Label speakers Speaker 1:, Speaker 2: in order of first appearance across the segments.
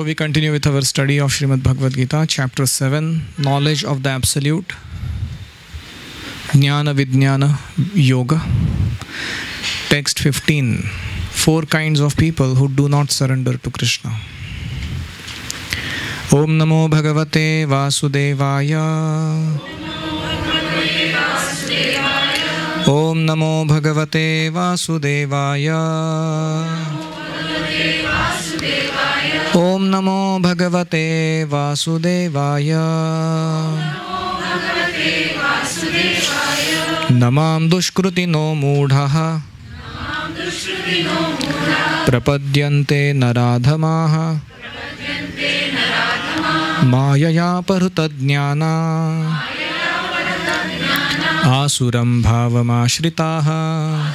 Speaker 1: we continue with our study of Srimad Bhagavad Gita, chapter 7, Knowledge of the Absolute, Jnana Vijnana Yoga. Text 15, 4 kinds of people who do not surrender to Krishna. Om Namo Bhagavate Vasudevaya. Om Namo Bhagavate Vasudevaya. Om Namo Bhagavate Vasudevaya. Namam Dushkrutino Mudhaha Prapadyante Naradhamaha Mayaya Parutadjnana Asuram Bhavamashritaha.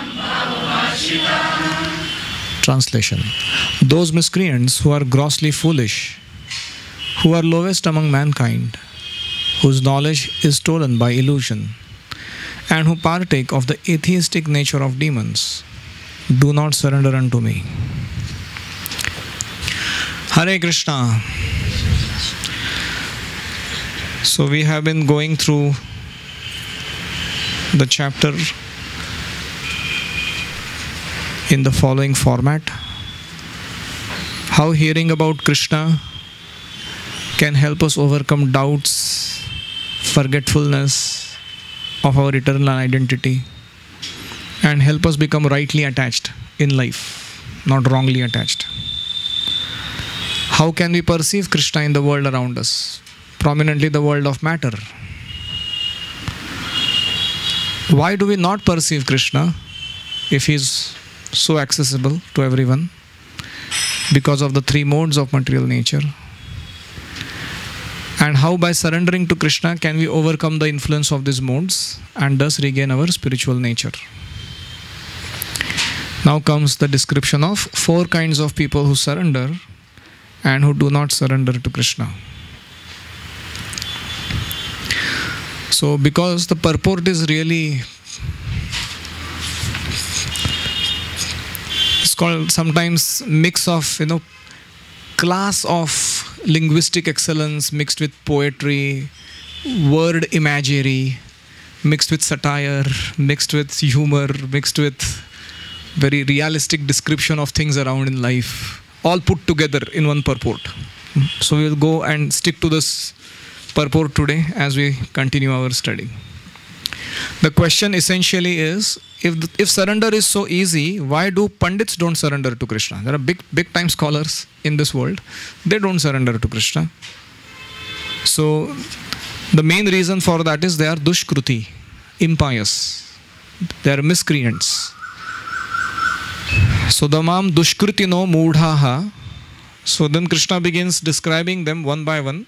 Speaker 1: Translation. Those miscreants who are grossly foolish, who are lowest among mankind, whose knowledge is stolen by illusion, and who partake of the atheistic nature of demons, do not surrender unto me. Hare Krishna. So we have been going through the chapter in the following format: how hearing about Krishna can help us overcome doubts, forgetfulness of our eternal identity, and help us become rightly attached in life, not wrongly attached. How can we perceive Krishna in the world around us, prominently the world of matter? Why do we not perceive Krishna if he is so accessible to everyone? Because of the 3 modes of material nature. And how, by surrendering to Krishna, can we overcome the influence of these modes and thus regain our spiritual nature? Now comes the description of 4 kinds of people who surrender and who do not surrender to Krishna. So, because the purport is really, it's called sometimes mix of, class of linguistic excellence mixed with poetry, word imagery, mixed with satire, mixed with humor, mixed with very realistic description of things around in life, all put together in one purport. So we will go and stick to this purport today as we continue our study. The question essentially is, if surrender is so easy, why do Pandits don't surrender to Krishna? There are big time scholars in this world. They don't surrender to Krishna. So the main reason for that is they are dushkruti, impious. They are miscreants. So damam dushkrutino mudhaha. So then Krishna begins describing them one by one.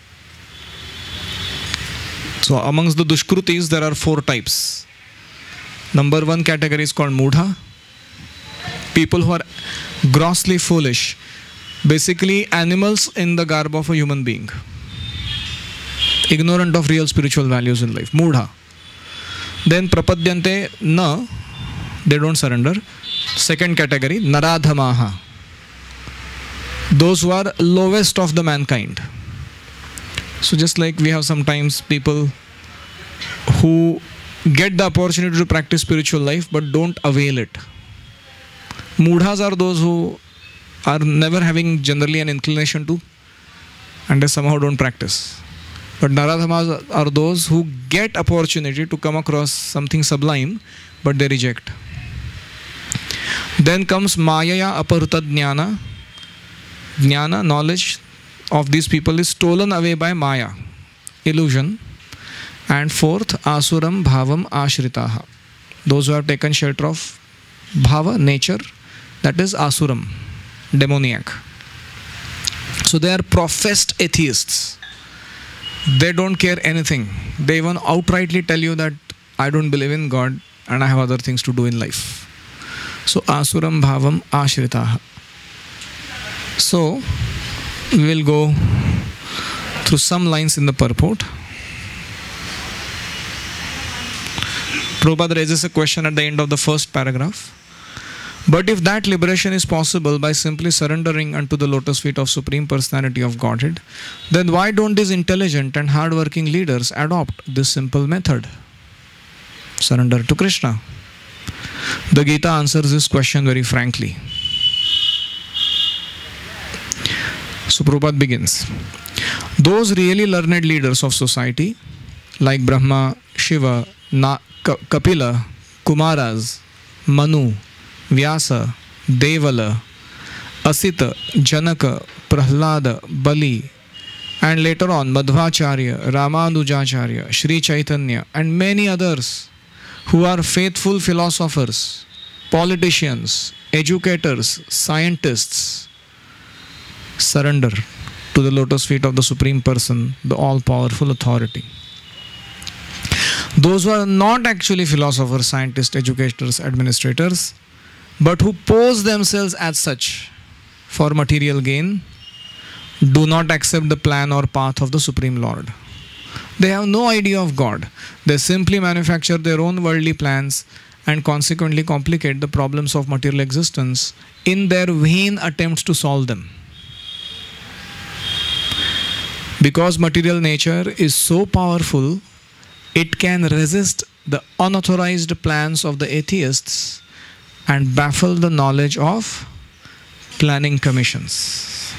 Speaker 1: So amongst the dushkrutis there are 4 types. Number 1 category is called mudha. People who are grossly foolish. Basically animals in the garb of a human being. Ignorant of real spiritual values in life. Mudha. Then prapadyante na. They don't surrender. Second category, naradhamaha. Those who are lowest of the mankind. So just like we have sometimes people who get the opportunity to practice spiritual life but don't avail it. Mudhas are those who are never having generally an inclination to, and they somehow don't practice. But naradhamas are those who get opportunity to come across something sublime but they reject. Then comes mayaya aparuta jnana. Jnana, knowledge of these people is stolen away by maya, illusion. And 4th, asuram bhavam ashritaha. Those who have taken shelter of bhava, nature, that is asuram, demoniac. So they are professed atheists. They don't care anything. They even outrightly tell you that I don't believe in God and I have other things to do in life. So asuram bhavam ashritaha. So we will go through some lines in the purport. Prabhupada raises a question at the end of the first paragraph. But if that liberation is possible by simply surrendering unto the lotus feet of Supreme Personality of Godhead, then why don't these intelligent and hard-working leaders adopt this simple method? Surrender to Krishna. The Gita answers this question very frankly. So Prabhupada begins. Those really learned leaders of society, like Brahma, Shiva, Kapila, Kumaras, Manu, Vyasa, Devala, Asita, Janaka, Prahlada, Bali, and later on Madhvacharya, Ramanujacharya, Sri Chaitanya, and many others who are faithful philosophers, politicians, educators, scientists, surrender to the lotus feet of the Supreme Person, the all-powerful authority. Those who are not actually philosophers, scientists, educators, administrators, but who pose themselves as such for material gain, do not accept the plan or path of the Supreme Lord. They have no idea of God. They simply manufacture their own worldly plans and consequently complicate the problems of material existence in their vain attempts to solve them. Because material nature is so powerful, it can resist the unauthorized plans of the atheists and baffle the knowledge of planning commissions.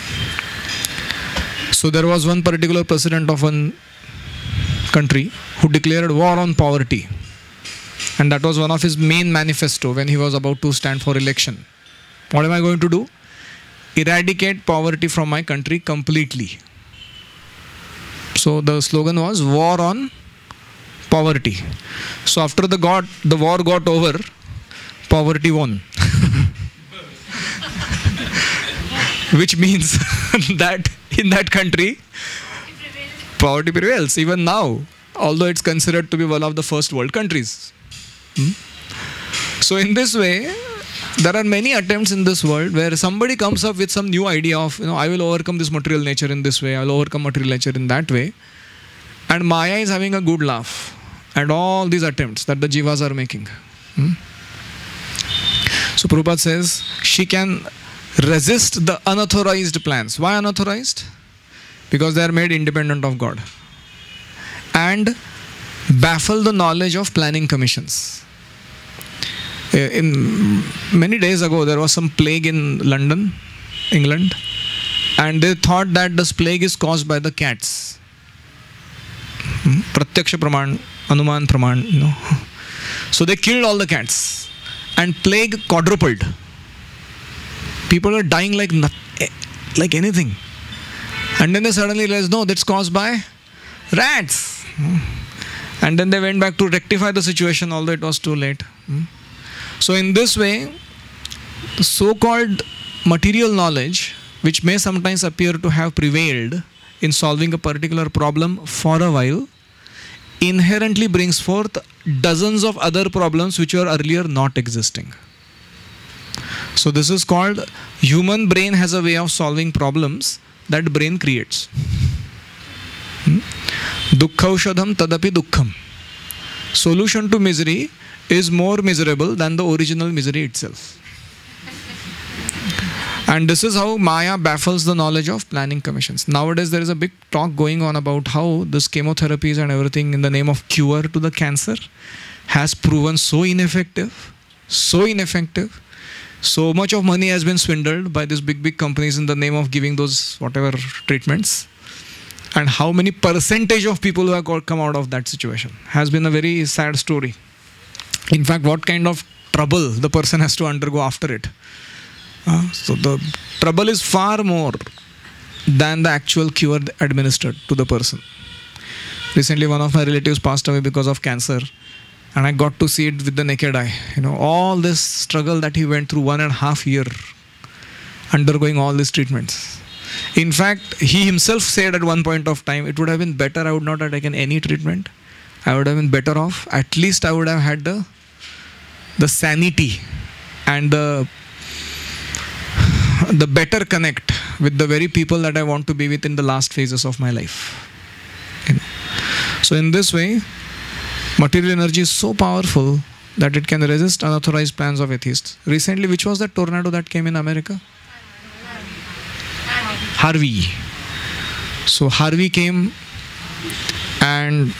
Speaker 1: So there was one particular president of one country who declared war on poverty, and that was one of his main manifesto when he was about to stand for election. What am I going to do? Eradicate poverty from my country completely. So the slogan was war on poverty. So after the war got over, poverty won. Which means that in that country, poverty prevails even now, although it's considered to be one of the first world countries. So in this way, there are many attempts in this world where somebody comes up with some new idea of, I will overcome this material nature in this way, I will overcome material nature in that way. And Maya is having a good laugh at all these attempts that the jivas are making. So Prabhupada says, she can resist the unauthorized plans. Why unauthorized? Because they are made independent of God. And baffle the knowledge of planning commissions. In many days ago, there was some plague in London, England, and they thought that this plague is caused by the cats. Pratyaksha praman, Anuman praman, So they killed all the cats, and plague quadrupled. People are dying like anything. And then they suddenly realized, no, that's caused by rats. And then they went back to rectify the situation, although it was too late. So in this way, the so-called material knowledge, which may sometimes appear to have prevailed in solving a particular problem for a while, inherently brings forth dozens of other problems which were earlier not existing. So this is called, human brain has a way of solving problems that brain creates. Dukkhaushadham tadapi dukkham. Solution to misery is more miserable than the original misery itself. And this is how Maya baffles the knowledge of planning commissions. Nowadays there is a big talk going on about how this chemotherapies and everything in the name of cure to the cancer has proven so ineffective. So much of money has been swindled by these big companies in the name of giving those whatever treatments. And how many percentage of people who have come out of that situation has been a very sad story. In fact, what kind of trouble the person has to undergo after it. So the trouble is far more than the actual cure administered to the person. Recently, one of my relatives passed away because of cancer. And I got to see it with the naked eye. All this struggle that he went through 1.5 years, undergoing all these treatments. In fact, he himself said at one point of time, it would have been better I would not have taken any treatment. I would have been better off. At least I would have had the sanity and the better connect with the very people that I want to be with in the last phases of my life. So in this way, material energy is so powerful that it can resist unauthorized plans of atheists. Recently, which was that tornado that came in America? Harvey. So Harvey came, and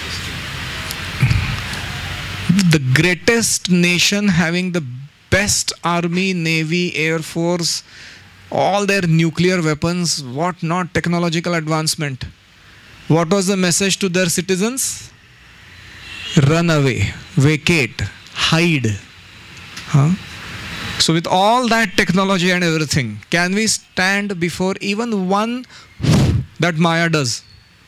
Speaker 1: the greatest nation having the best army, navy, air force, all their nuclear weapons, what not, technological advancement. What was the message to their citizens? Run away, vacate, hide. Huh? So with all that technology and everything, can we stand before even one that Maya does?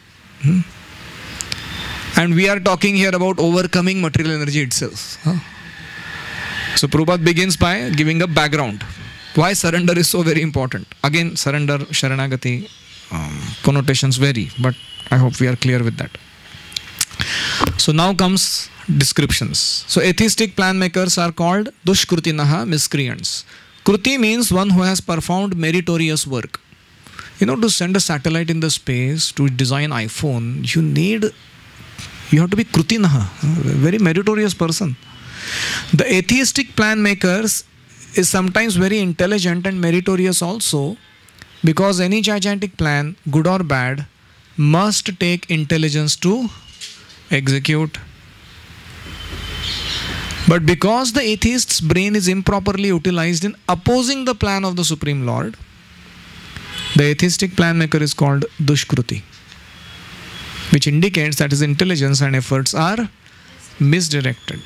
Speaker 1: And we are talking here about overcoming material energy itself. Huh? So Prabhupada begins by giving a background. Why surrender is so very important. Again, surrender, Sharanagati, connotations vary, but I hope we are clear with that. So now comes descriptions. So atheistic plan makers are called Dushkrutinaha, miscreants. Kruti means one who has performed meritorious work. You know, to send a satellite in the space, to design iPhone, you have to be Krutinaha, a very meritorious person. The atheistic plan makers is sometimes very intelligent and meritorious also, because any gigantic plan, good or bad, must take intelligence to execute. But because the atheist's brain is improperly utilized in opposing the plan of the Supreme Lord, the atheistic plan maker is called Dushkruti, which indicates that his intelligence and efforts are misdirected.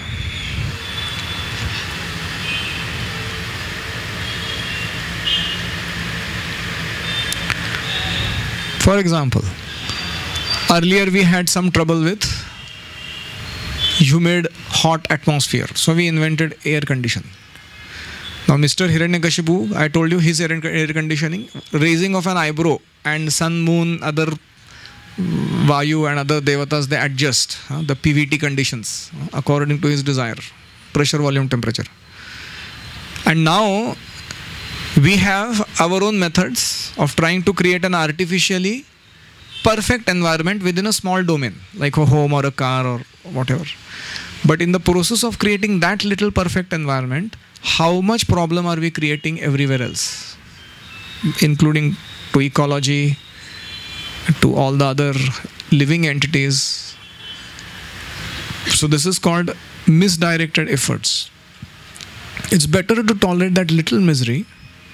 Speaker 1: For example, earlier we had some trouble with humid, hot atmosphere. So we invented air condition. Now Mr. Hiranyakashipu, I told you his air conditioning, raising of an eyebrow and sun, moon, other Vayu and other devatas, they adjust the PVT conditions according to his desire, pressure, volume, temperature. And now we have our own methods of trying to create an artificially perfect environment within a small domain, like a home or a car or whatever. But in the process of creating that little perfect environment, how much problem are we creating everywhere else, including to ecology, to all the other living entities. So this is called misdirected efforts. It's better to tolerate that little misery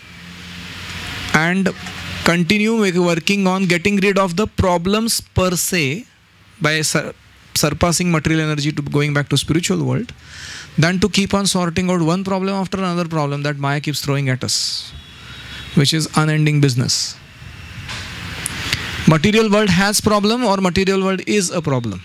Speaker 1: and continue working on getting rid of the problems per se by surpassing material energy to going back to spiritual world, than to keep on sorting out one problem after another problem that Maya keeps throwing at us, which is unending business. Material world has problem or material world is a problem?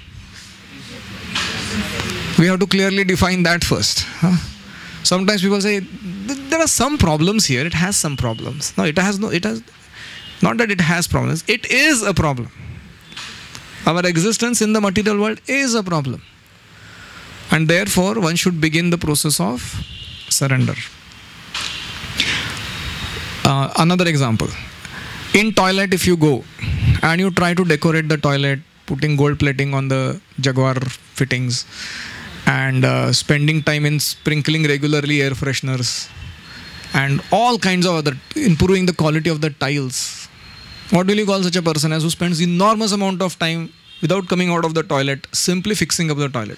Speaker 1: We have to clearly define that first. Sometimes people say, there are some problems here, it has some problems. No, it has not that it has problems, it is a problem. Our existence in the material world is a problem. And therefore, one should begin the process of surrender. Another example. In toilet, if you go and you try to decorate the toilet, putting gold plating on the Jaguar fittings and spending time in sprinkling regularly air fresheners and all kinds of other, improving the quality of the tiles. What will you call such a person as who spends enormous amount of time without coming out of the toilet, simply fixing up the toilet?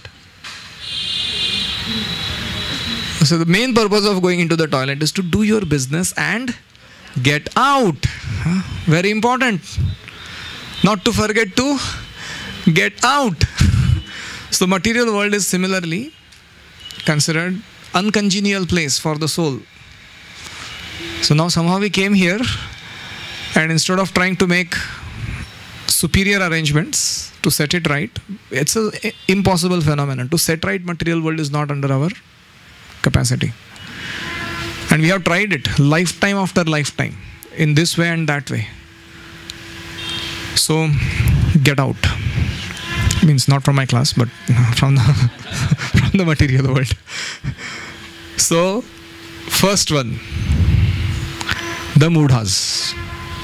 Speaker 1: So the main purpose of going into the toilet is to do your business and get out. Very important. Not to forget to get out. So material world is similarly considered uncongenial place for the soul. So now somehow we came here, and instead of trying to make superior arrangements to set it right, it's an impossible phenomenon. To set right material world is not under our capacity. And we have tried it lifetime after lifetime in this way and that way. So get out. Means not from my class, but from the material world. So first one, the Mudhas.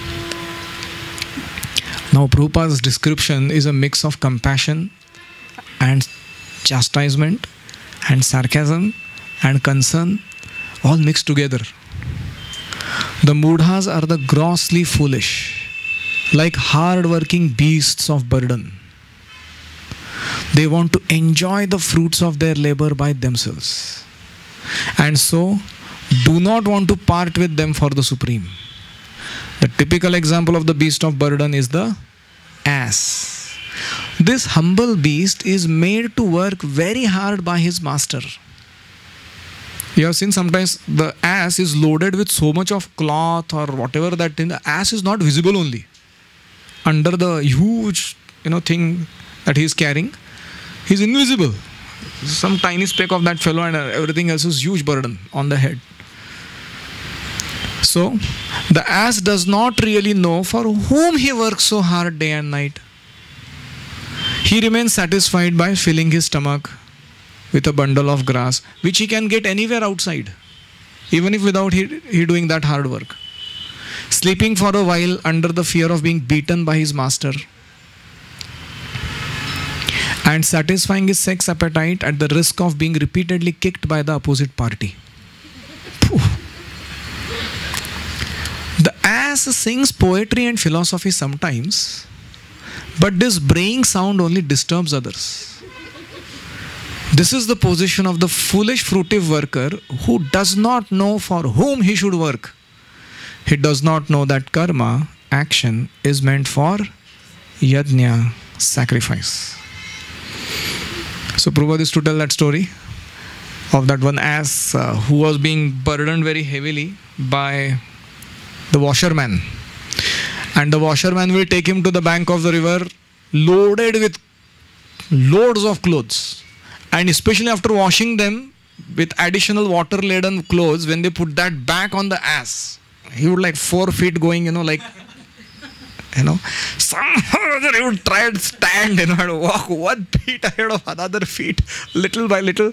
Speaker 1: Now Prabhupada's description is a mix of compassion and chastisement and sarcasm and concern all mixed together. The Mudhas are the grossly foolish, like hard-working beasts of burden. They want to enjoy the fruits of their labor by themselves, and so do not want to part with them for the supreme. The typical example of the beast of burden is the ass. This humble beast is made to work very hard by his master. You have seen sometimes the ass is loaded with so much of cloth or whatever, that in the ass is not visible only. Under the huge thing that he is carrying, he is invisible. Some tiny speck of that fellow and everything else is huge burden on the head. So the ass does not really know for whom he works so hard day and night. He remains satisfied by filling his stomach with a bundle of grass, which he can get anywhere outside, even if without he doing that hard work. Sleeping for a while under the fear of being beaten by his master, and satisfying his sex appetite at the risk of being repeatedly kicked by the opposite party. The ass sings poetry and philosophy sometimes, but this braying sound only disturbs others. This is the position of the foolish fruitive worker who does not know for whom he should work. He does not know that karma, action, is meant for yajna, sacrifice. So Prabhupada used to tell that story of that one ass who was being burdened very heavily by the washerman. And the washerman will take him to the bank of the river loaded with loads of clothes. And especially after washing them with additional water-laden clothes, when they put that back on the ass, he would like 4 feet going, somehow he would try and stand, and walk 1 feet ahead of another feet, little by little.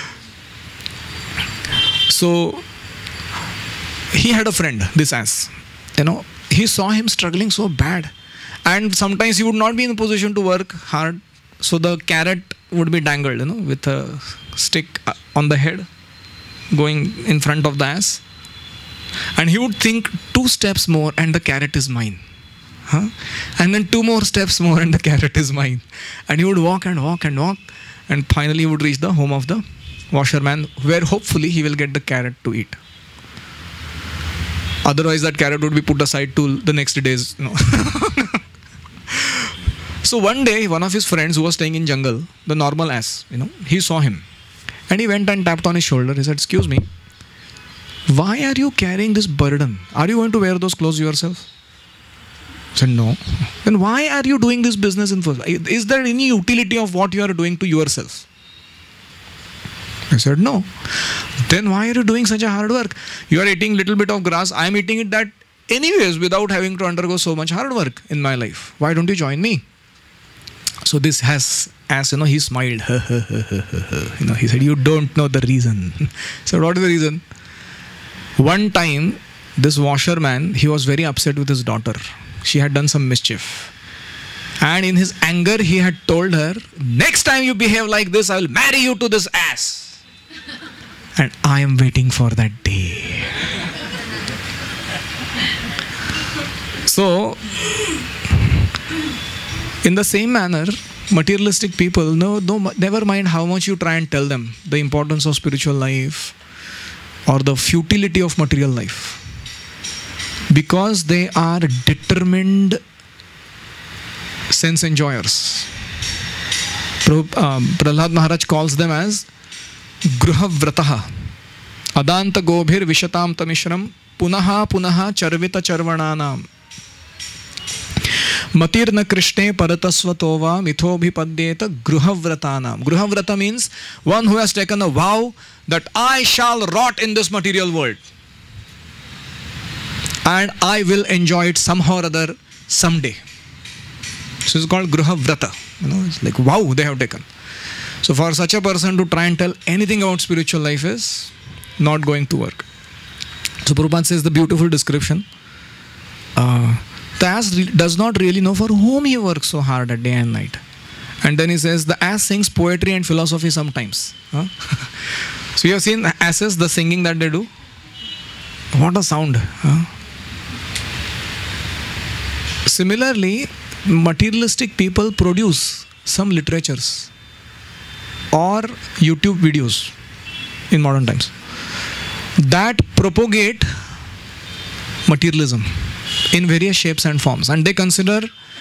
Speaker 1: So he had a friend, this ass. He saw him struggling so bad, and sometimes he would not be in a position to work hard. So the carrot would be dangled, with a stick on the head, going in front of the ass. And he would think 2 steps more and the carrot is mine. And then 2 more steps more and the carrot is mine. And he would walk and walk and walk. And finally he would reach the home of the washerman, where hopefully he will get the carrot to eat. Otherwise that carrot would be put aside to the next day's, So one day, one of his friends who was staying in jungle, the normal ass, he saw him. And he went and tapped on his shoulder. He said, "Excuse me, why are you carrying this burden? Are you going to wear those clothes yourself?" I said, "No." "Then why are you doing this business in first? Is there any utility of what you are doing to yourself?" I said, "No." "Then why are you doing such a hard work? You are eating little bit of grass. I am eating it that anyways without having to undergo so much hard work in my life. Why don't you join me?" So this ass, he smiled. He said, "You don't know the reason." So what is the reason? One time, this washerman, he was very upset with his daughter. She had done some mischief. And in his anger, he had told her, "Next time you behave like this, I will marry you to this ass." And I am waiting for that day. So, in the same manner, materialistic people, never mind how much you try and tell them the importance of spiritual life or the futility of material life, because they are determined sense enjoyers. Prahlad Maharaj calls them as Gruha Vrataha, Adanta Gobhir Vishatam Tamishram, Punaha Punaha Charvita Charvananam, Matirna Krishne Paratasvatova Mithobhipadyeta Gruhavratanam. Gruhavrata means one who has taken a vow that I shall rot in this material world and I will enjoy it somehow or other someday. So it's called Gruhavrata. It's like vow they have taken. So for such a person to try and tell anything about spiritual life is not going to work. So Prabhupada says the beautiful description. The ass does not really know for whom he works so hard at day and night. And then he says, the ass sings poetry and philosophy sometimes. Huh? So you have seen asses, the singing that they do? What a sound. Huh? Similarly, materialistic people produce some literatures or YouTube videos in modern times that propagate materialism in various shapes and forms, and they consider,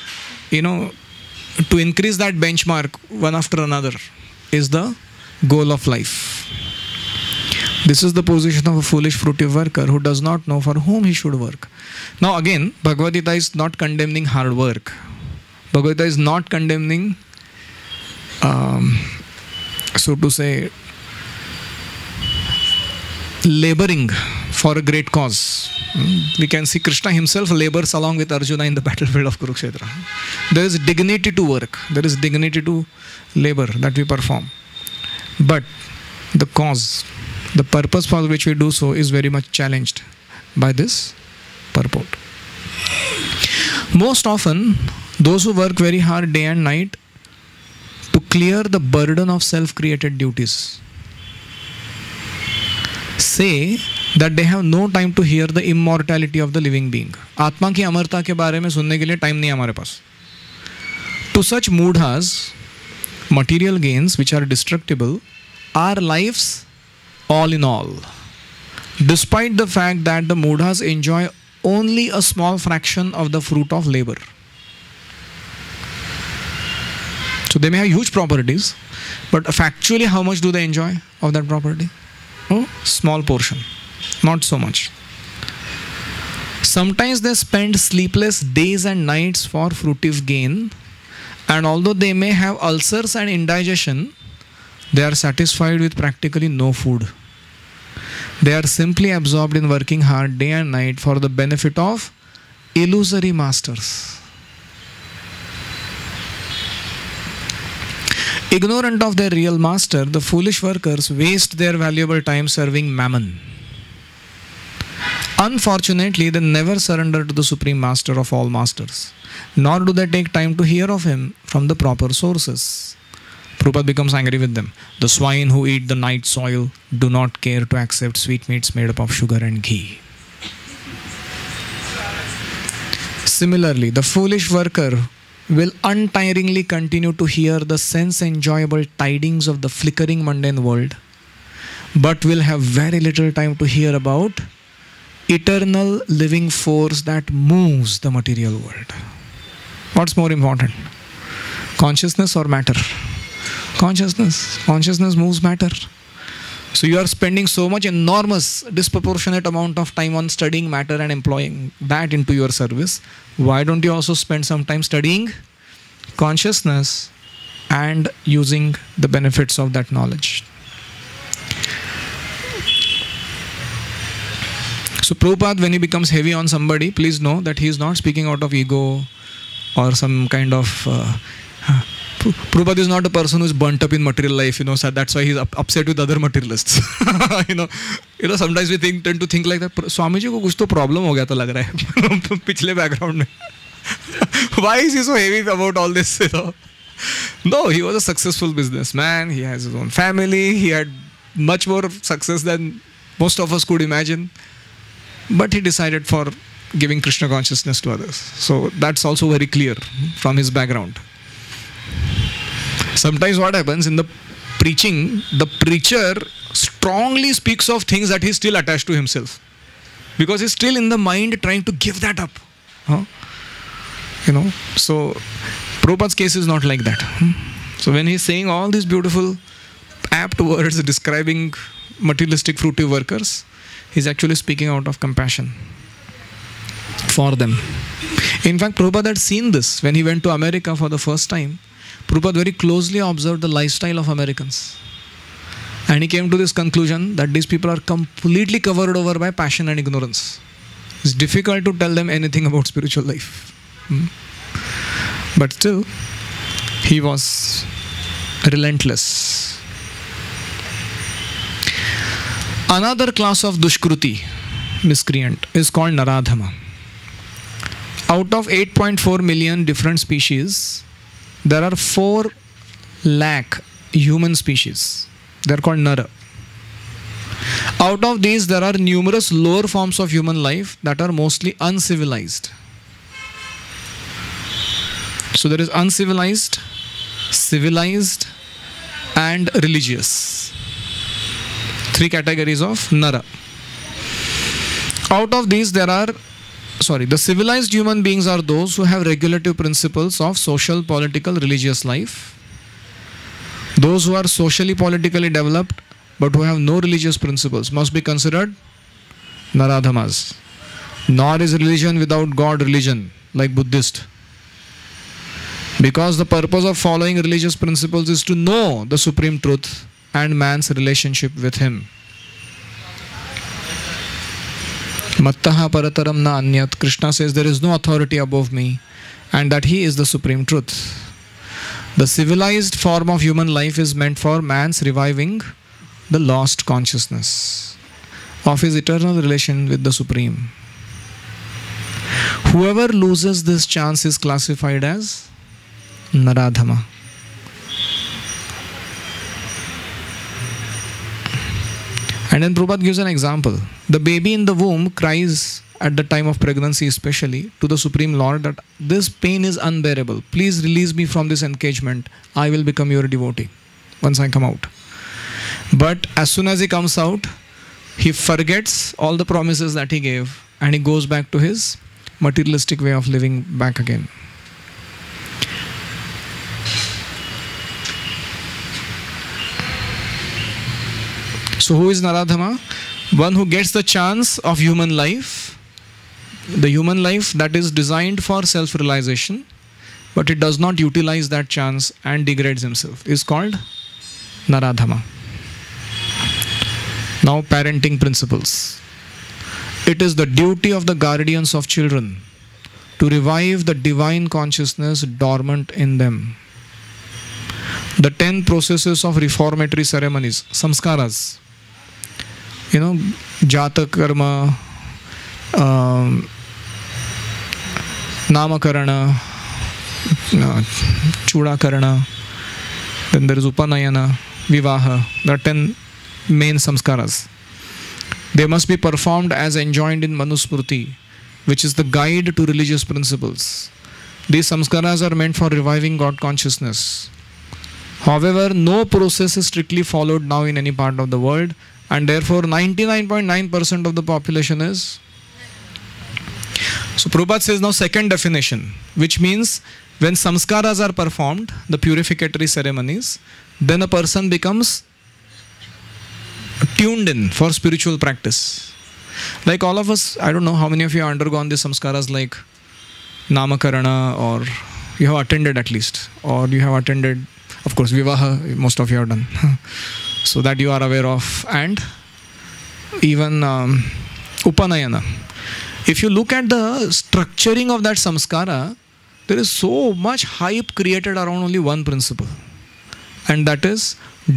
Speaker 1: to increase that benchmark one after another is the goal of life. This is the position of a foolish fruitive worker who does not know for whom he should work. Now again, Bhagavad Gita is not condemning hard work. Bhagavad Gita is not condemning, so to say, laboring for a great cause. We can see Krishna himself labors along with Arjuna in the battlefield of Kurukshetra. There is dignity to work. There is dignity to labor that we perform. But the cause, the purpose for which we do so is very much challenged by this purport. Most often, those who work very hard day and night to clear the burden of self-created duties say that they have no time to hear the immortality of the living being. आत्मा की अमरता के बारे में सुनने के लिए time नहीं हमारे पास. To such mudhas, material gains which are destructible are lives all in all, despite the fact that the mudhas enjoy only a small fraction of the fruit of labor. So they may have huge properties, but factually how much do they enjoy of that property? Oh, small portion, not so much. Sometimes they spend sleepless days and nights for fruitive gain, and although they may have ulcers and indigestion, they are satisfied with practically no food. They are simply absorbed in working hard day and night for the benefit of illusory masters. Ignorant of their real master, the foolish workers waste their valuable time serving mammon. Unfortunately, they never surrender to the Supreme Master of all masters, nor do they take time to hear of him from the proper sources. Prabhupada becomes angry with them. The swine who eat the night soil do not care to accept sweetmeats made up of sugar and ghee. Similarly, the foolish worker will untiringly continue to hear the sense-enjoyable tidings of the flickering mundane world, but will have very little time to hear about eternal living force that moves the material world. What's more important? Consciousness or matter? Consciousness. Consciousness moves matter. So you are spending so much enormous, disproportionate amount of time on studying matter and employing that into your service. Why don't you also spend some time studying consciousness and using the benefits of that knowledge? So Prabhupada, when he becomes heavy on somebody, please know that he is not speaking out of ego or some kind of... Prabhupada is not a person who is burnt up in material life, so that's why he's upset with other materialists. Sometimes we tend to think like that. Swami ji ko kuch to problem ho gaya tha lag raha hai pichle background mein. Why is he so heavy about all this? No, he was a successful businessman. He has his own family. He had much more success than most of us could imagine. But he decided for giving Krishna consciousness to others. So that's also very clear from his background. Sometimes what happens in the preaching, the preacher strongly speaks of things that he's still attached to himself, because he's still in the mind trying to give that up. So Prabhupada's case is not like that. So when he's saying all these beautiful apt words describing materialistic fruitive workers, he's actually speaking out of compassion for them. In fact, Prabhupada had seen this when he went to America for the first time. Prabhupada very closely observed the lifestyle of Americans. And he came to this conclusion that these people are completely covered over by passion and ignorance. It's difficult to tell them anything about spiritual life. But still, he was relentless. Another class of Dushkruti, miscreant, is called Naradhama. Out of 8.4 million different species, there are 4 lakh human species. They are called Nara. Out of these, there are numerous lower forms of human life that are mostly uncivilized. So there is uncivilized, civilized, and religious. 3 categories of Nara. Out of these, the civilized human beings are those who have regulative principles of social, political, religious life. Those who are socially, politically developed but who have no religious principles must be considered Naradhamas. Nor is religion without God religion, like Buddhist. Because the purpose of following religious principles is to know the supreme truth and man's relationship with him. Mattaha parataram na anyat. Krishna says there is no authority above me and that he is the supreme truth. The civilized form of human life is meant for man's reviving the lost consciousness of his eternal relation with the Supreme. Whoever loses this chance is classified as Naradhama. And then Prabhupada gives an example. The baby in the womb cries at the time of pregnancy especially to the Supreme Lord that this pain is unbearable. Please release me from this engagement. I will become your devotee once I come out. But as soon as he comes out, he forgets all the promises that he gave and he goes back to his materialistic way of living back again. So who is Naradhama? One who gets the chance of human life, the human life that is designed for self-realization, but it does not utilize that chance and degrades himself, is called Naradhama. Now, parenting principles. It is the duty of the guardians of children to revive the divine consciousness dormant in them. The 10 processes of reformatory ceremonies, samskaras, jata karma, namakarana, chudakarana, then there is upanayana, vivaha. There are 10 main samskaras. They must be performed as enjoined in Manusmriti, which is the guide to religious principles. These samskaras are meant for reviving God consciousness. However, no process is strictly followed now in any part of the world, and therefore 99.9% of the population is. So Prabhupada says now second definition, which means when samskaras are performed, the purificatory ceremonies, then a person becomes tuned in for spiritual practice. Like all of us, I don't know how many of you have undergone these samskaras like Namakarana, or you have attended at least, or you have attended, of course, Vivaha, most of you have done. So that you are aware of, and even Upanayana. If you look at the structuring of that samskara, there is so much hype created around only one principle, and that is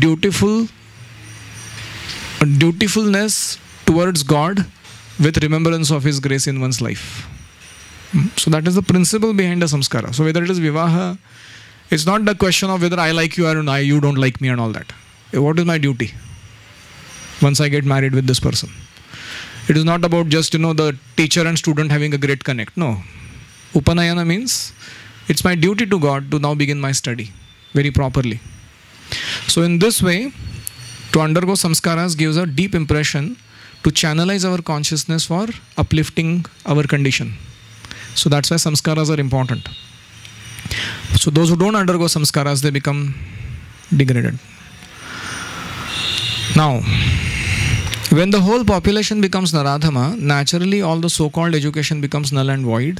Speaker 1: dutifulness towards God with remembrance of His grace in one's life. So that is the principle behind the samskara. So whether it is Vivaha, it's not the question of whether I like you or you don't like me and all that. What is my duty once I get married with this person? It is not about just, the teacher and student having a great connect. No. Upanayana means it's my duty to God to now begin my study very properly. So in this way, to undergo samskaras gives a deep impression to channelize our consciousness for uplifting our condition. So that's why samskaras are important. So those who don't undergo samskaras, they become degraded. Now, when the whole population becomes Naradhama, naturally all the so-called education becomes null and void.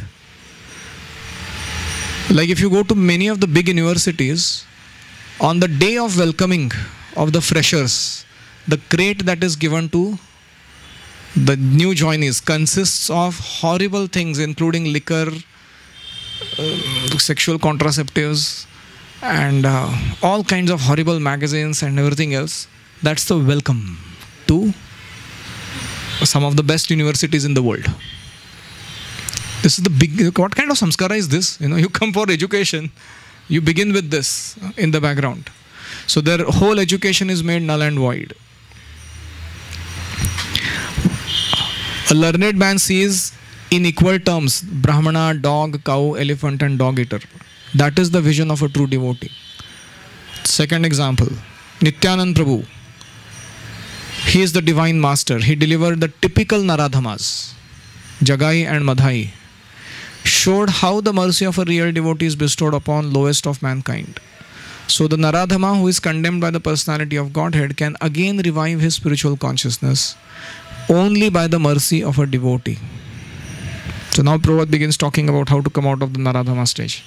Speaker 1: Like if you go to many of the big universities, on the day of welcoming of the freshers, the crate that is given to the new joinees consists of horrible things, including liquor, sexual contraceptives, and all kinds of horrible magazines and everything else. That's the welcome to some of the best universities in the world. This is the big, what kind of samskara is this? You come for education You begin with this in the background. So their whole education is made null and void. A learned man sees in equal terms Brahmana, dog, cow, elephant and dog eater. That is the vision of a true devotee. Second example, Nityanand Prabhu. He is the divine master. He delivered the typical Naradhamas, Jagai and Madhai. Showed how the mercy of a real devotee is bestowed upon lowest of mankind. So the Naradhama who is condemned by the personality of Godhead can again revive his spiritual consciousness only by the mercy of a devotee. So now Prabhupada begins talking about how to come out of the Naradhama stage.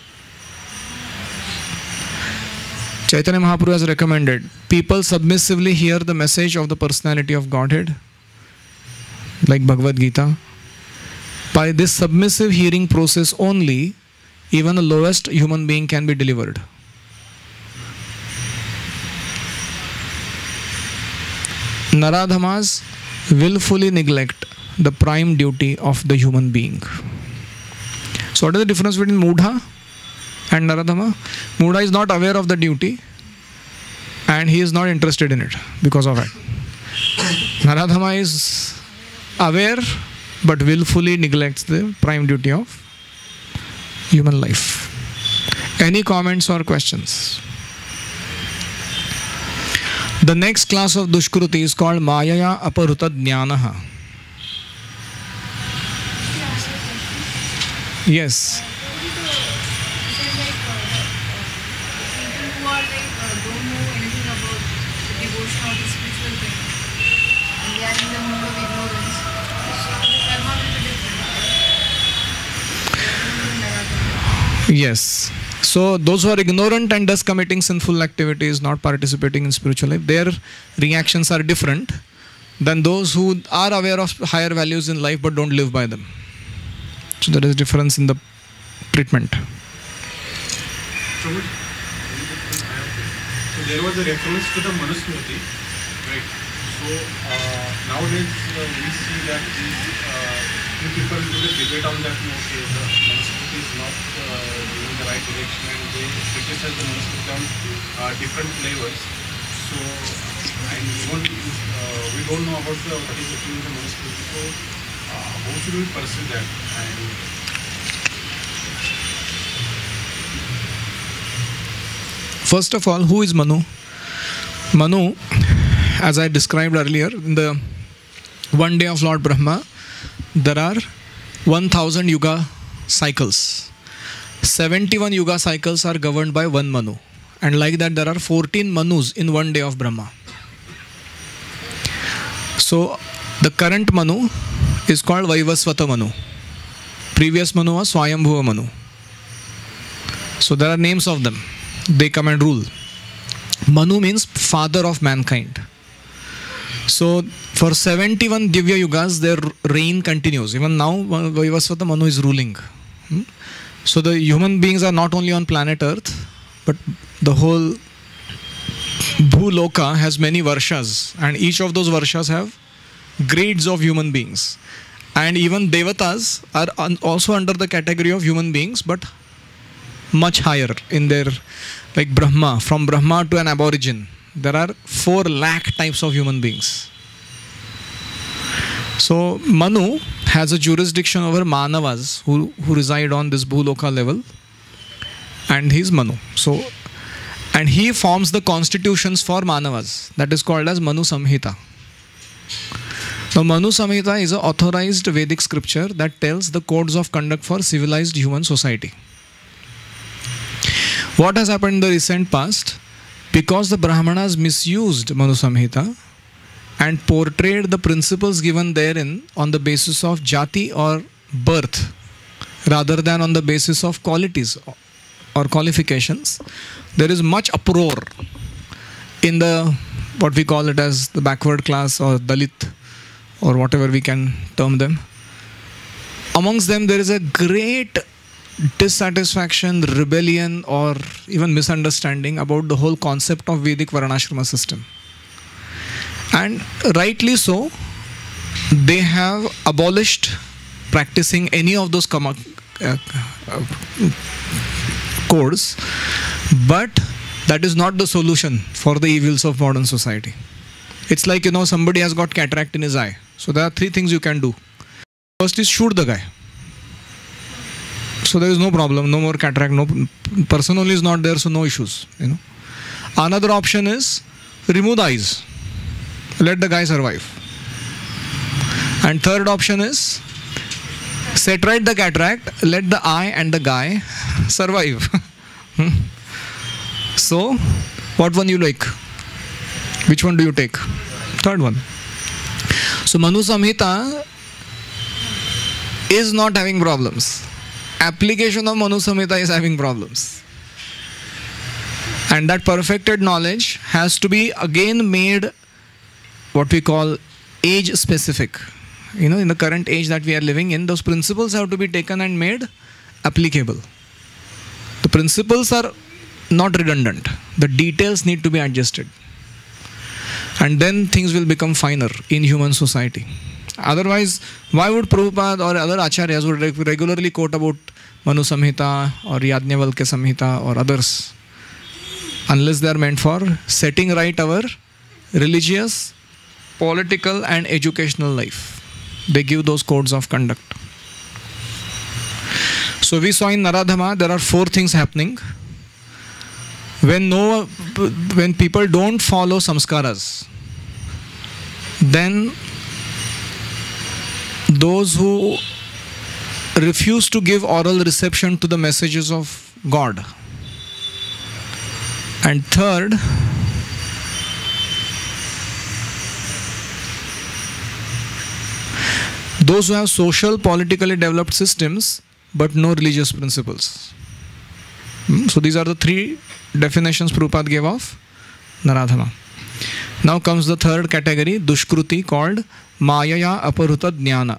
Speaker 1: Chaitanya Mahaprabhu has recommended people submissively hear the message of the personality of Godhead, like Bhagavad Gita. By this submissive hearing process only, even the lowest human being can be delivered. Naradhamas willfully neglect the prime duty of the human being. So what is the difference between Mudha and Naradhama? Mudha is not aware of the duty and he is not interested in it because of it. Naradhama is aware but willfully neglects the prime duty of human life. Any comments or questions? The next class of Dushkruti is called Mayaya Aparuta Jnanaha. Yes. Yes. So those who are ignorant and thus committing sinful activities, not participating in spiritual life, their reactions are different than those who are aware of higher values in life but don't live by them. So there is difference in the treatment.
Speaker 2: So there was a reference to the Manusmriti, right? So nowadays we see that people do the debate on that. Okay, the Manusmriti is not in the right direction, and they criticize the Manusmriti on different flavors. So, and we don't know about what is written in the Manusmriti. So, how should we pursue that?
Speaker 1: First of all, who is Manu? Manu, as I described earlier, in the one day of Lord Brahma, there are 1000 yuga cycles. 71 yuga cycles are governed by one Manu. And like that, there are 14 Manus in one day of Brahma. So, the current Manu is called Vaivasvata Manu. Previous Manu was Swayambhuva Manu. So, there are names of them. They come and rule. Manu means father of mankind. So, for 71 Divya Yugas, their reign continues. Even now, Vaivasvata Manu is ruling. So, the human beings are not only on planet Earth, but the whole Bhuloka has many Varshas. And each of those Varshas have grades of human beings. And even Devatas are also under the category of human beings, but much higher in their, like Brahma, from Brahma to an aborigine. There are 4 lakh types of human beings. So Manu has a jurisdiction over Manavas who reside on this Bhuloka level, and he is Manu. So, and he forms the constitutions for Manavas. That is called as Manu Samhita. Now Manu Samhita is an authorized Vedic scripture that tells the codes of conduct for civilized human society. What has happened in the recent past? Because the Brahmanas misused Manu Samhita and portrayed the principles given therein on the basis of jati or birth rather than on the basis of qualities or qualifications, there is much uproar in the, what we call it as the backward class or Dalit or whatever we can term them. Amongst them there is a great dissatisfaction, rebellion or even misunderstanding about the whole concept of Vedic Varnashrama system. And rightly so, they have abolished practicing any of those codes, but that is not the solution for the evils of modern society. It's like, somebody has got cataract in his eye. So there are three things you can do. First is shoot the guy. So there is no problem, no more cataract, no person only is not there, so no issues. Another option is remove the eyes. Let the guy survive. And third option is set right the cataract, let the eye and the guy survive. So, what one you like? Which one do you take? Third one. So, Manu Samhita is not having problems. Application of Manu Samhita is having problems. And that perfected knowledge has to be again made what we call age specific. In the current age that we are living in, those principles have to be taken and made applicable. The principles are not redundant. The details need to be adjusted. And then things will become finer in human society. Otherwise, why would Prabhupada or other acharyas would regularly quote about Manu Samhita or Yajnavalkya Samhita or others? Unless they are meant for setting right our religious, political and educational life. They give those codes of conduct. So we saw in Naradhama there are 4 things happening. When people don't follow samskaras, then those who refuse to give oral reception to the messages of God. And third, those who have social, politically developed systems but no religious principles. So these are the 3 definitions Prabhupada gave of Naradhama. Now comes the third category, Dushkruti, called Mayaya Aparuta Jnana.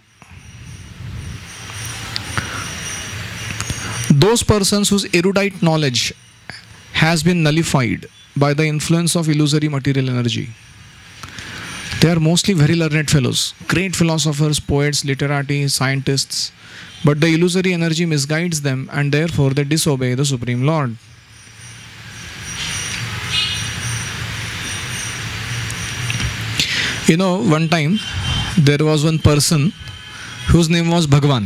Speaker 1: Those persons whose erudite knowledge has been nullified by the influence of illusory material energy. They are mostly very learned fellows, great philosophers, poets, literati, scientists, but the illusory energy misguides them and therefore they disobey the Supreme Lord. One time there was one person whose name was Bhagavan.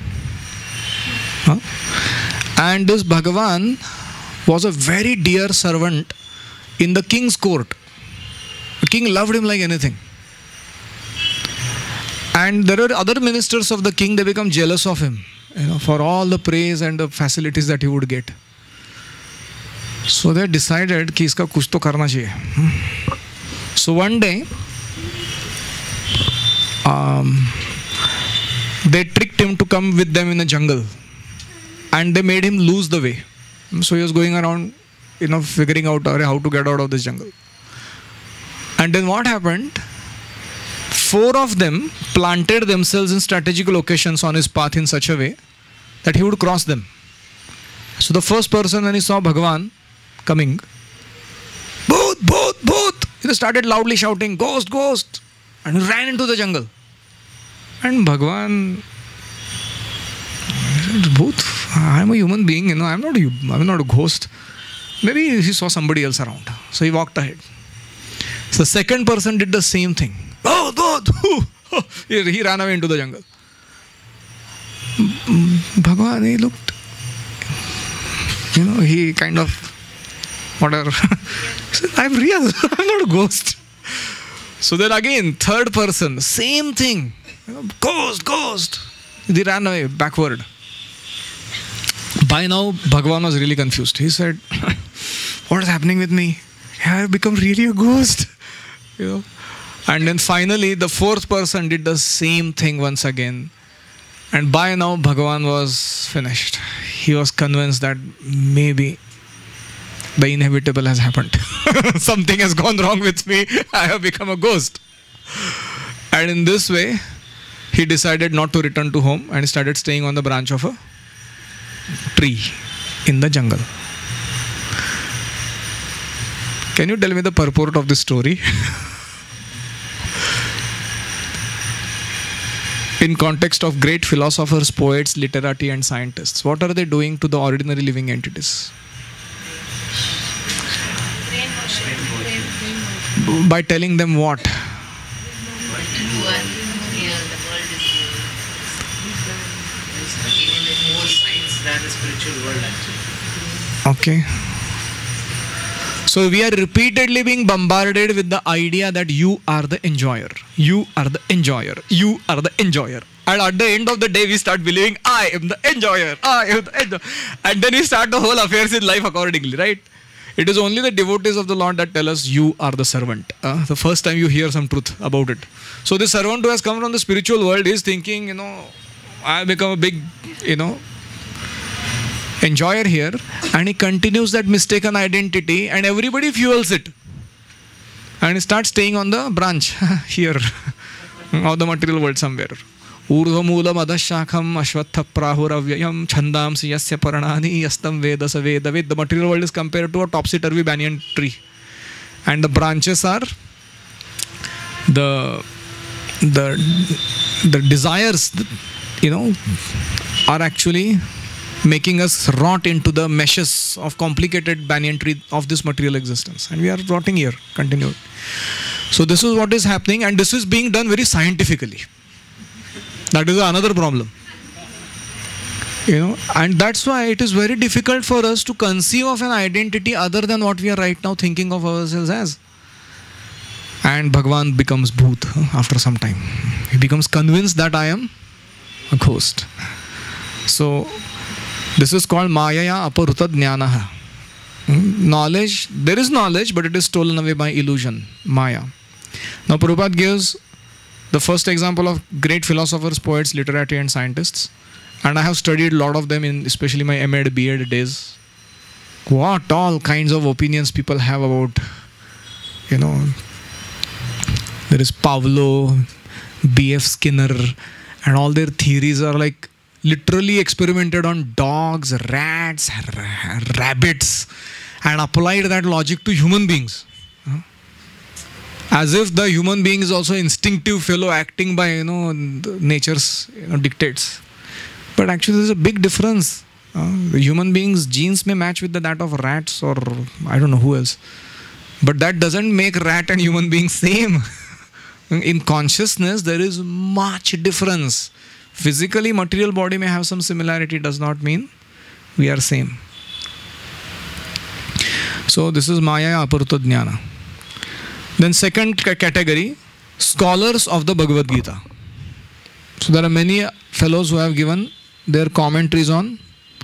Speaker 1: And this Bhagavan was a very dear servant in the king's court. The king loved him like anything. And there are other ministers of the king, they become jealous of him, for all the praise and the facilities that he would get. So they decided कि इसका कुछ तो करना चाहिए. So one day, they tricked him to come with them in the jungle, and they made him lose the way. So he was going around, figuring out how to get out of this jungle. And then what happened? 4 of them planted themselves in strategic locations on his path in such a way that he would cross them. So the first person, when he saw Bhagavan coming, Bhoot, Bhoot, Bhoot, he started loudly shouting, Ghost, Ghost, and he ran into the jungle. And Bhagavan, Bhoot, I am a human being, I am not a ghost. Maybe he saw somebody else around. So he walked ahead. So the second person did the same thing. Oh, he ran away into the jungle. Bhagavan, he looked, he kind of, whatever. He said, I'm real, I'm not a ghost. So then again, third person, same thing. Ghost, ghost. He ran away backward. By now, Bhagavan was really confused. He said, what is happening with me? I have become really a ghost. And then finally, the fourth person did the same thing once again. And by now, Bhagavan was finished. He was convinced that maybe the inevitable has happened. Something has gone wrong with me. I have become a ghost. And in this way, he decided not to return to home and started staying on the branch of a tree in the jungle. Can you tell me the purport of this story? in context of great philosophers, poets, literati and scientists, what are they doing to the ordinary living entities? By telling them what?
Speaker 3: You are real, the world is real. Giving them more science than the spiritual world actually.
Speaker 1: Okay. So we are repeatedly being bombarded with the idea that you are the enjoyer. You are the enjoyer. You are the enjoyer. And at the end of the day, we start believing, I am the enjoyer. I am the enjoyer. And then we start the whole affairs in life accordingly, right? It is only the devotees of the Lord that tell us, you are the servant. The first time you hear some truth about it. So the servant who has come from the spiritual world is thinking, I become a big, enjoyer here, and he continues that mistaken identity, and everybody fuels it, and he starts staying on the branch here of the material world somewhere. Urdhva moolam adashakham ashvatha prahuravyayam chandamsi yasya paranani yastam veda sa veda ved. The material world is compared to a topsy-turvy banyan tree, and the branches are the desires, are actually making us rot into the meshes of complicated banyan tree of this material existence, and we are rotting here continually. So this is what is happening, and this is being done very scientifically. That is another problem, and that's why it is very difficult for us to conceive of an identity other than what we are right now thinking of ourselves as. And Bhagavan becomes Bhoot after some time. He becomes convinced that I am a ghost. So this is called Mayaya Aparuta Jnanaha. Knowledge, there is knowledge, but it is stolen away by illusion, Maya. Now Prabhupada gives the first example of great philosophers, poets, literati and scientists. And I have studied a lot of them in especially my M.Ed, B.Ed days. What all kinds of opinions people have about, there is Pavlov, B.F. Skinner, and all their theories are like literally experimented on dogs, rats, rabbits, and applied that logic to human beings. As if the human being is also instinctive fellow acting by nature's dictates. But actually there is a big difference. The human beings' genes may match with that of rats or I don't know who else. But that doesn't make rat and human beings same. In consciousness there is much difference. Physically, material body may have some similarity, does not mean we are same. So this is Maya Aparuta Jnana. Then second category, scholars of the Bhagavad Gita. So there are many fellows who have given their commentaries on.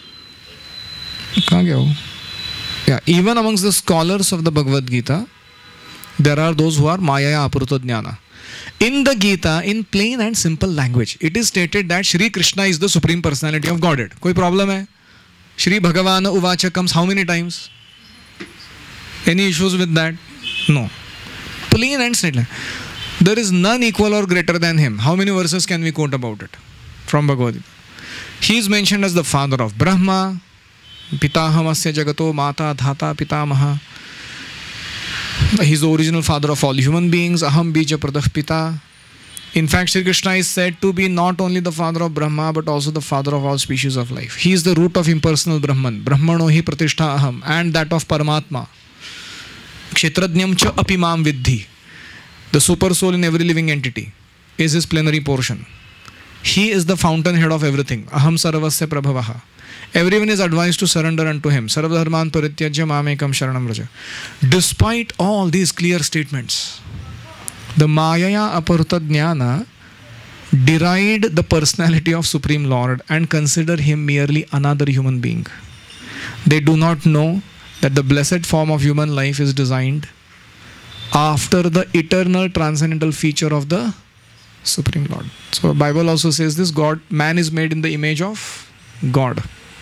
Speaker 1: Even amongst the scholars of the Bhagavad Gita, there are those who are Maya Aparuta Jnana. In the Gita, in plain and simple language, it is stated that Shri Krishna is the Supreme Personality of Godhead. Koi problem hai? Shri Bhagavana Uvacha comes how many times? Any issues with that? No. Plain and simple. There is none equal or greater than him. How many verses can we quote about it from Bhagavad Gita? He is mentioned as the father of Brahma, Pitahamasya Jagato Mata Dhata Pitamaha. He is the original father of all human beings. Aham Bija Pradah Pita. In fact, Sri Krishna is said to be not only the father of Brahma but also the father of all species of life. He is the root of impersonal Brahman. Brahmano hi pratishtha aham, and that of Paramatma. Kshetrajnam cha apimam vidhi. The super soul in every living entity is his plenary portion. He is the fountainhead of everything. Aham sarvasya prabhavaha. Everyone is advised to surrender unto him. Sarvadharman parityajya mamekam sharanam vraja. Despite all these clear statements, the Mayaya Aparuta Jnana deride the personality of Supreme Lord and consider him merely another human being. They do not know that the blessed form of human life is designed after the eternal transcendental feature of the Supreme Lord. So the Bible also says this, man is made in the image of God.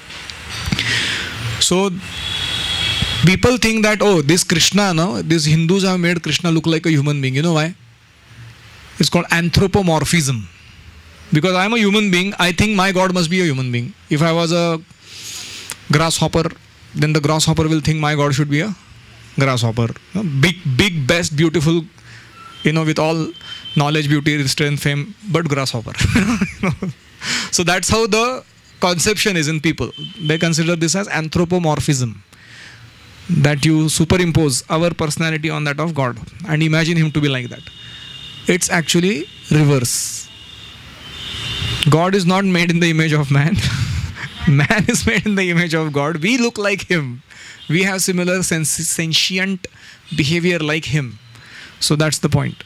Speaker 1: So people think that, oh, this Krishna, these Hindus have made Krishna look like a human being. You know why? It's called anthropomorphism. Because I am a human being, I think my God must be a human being. If I was a grasshopper, then the grasshopper will think my God should be a grasshopper. Big, best, beautiful, with all knowledge, beauty, strength, fame, but grasshopper. So that's how the conception is in people. They consider this as anthropomorphism, that you superimpose our personality on that of God and imagine him to be like that. It's actually reverse. God is not made in the image of man. Man is made in the image of God. We look like him. We have similar sentient behavior like him. So that's the point.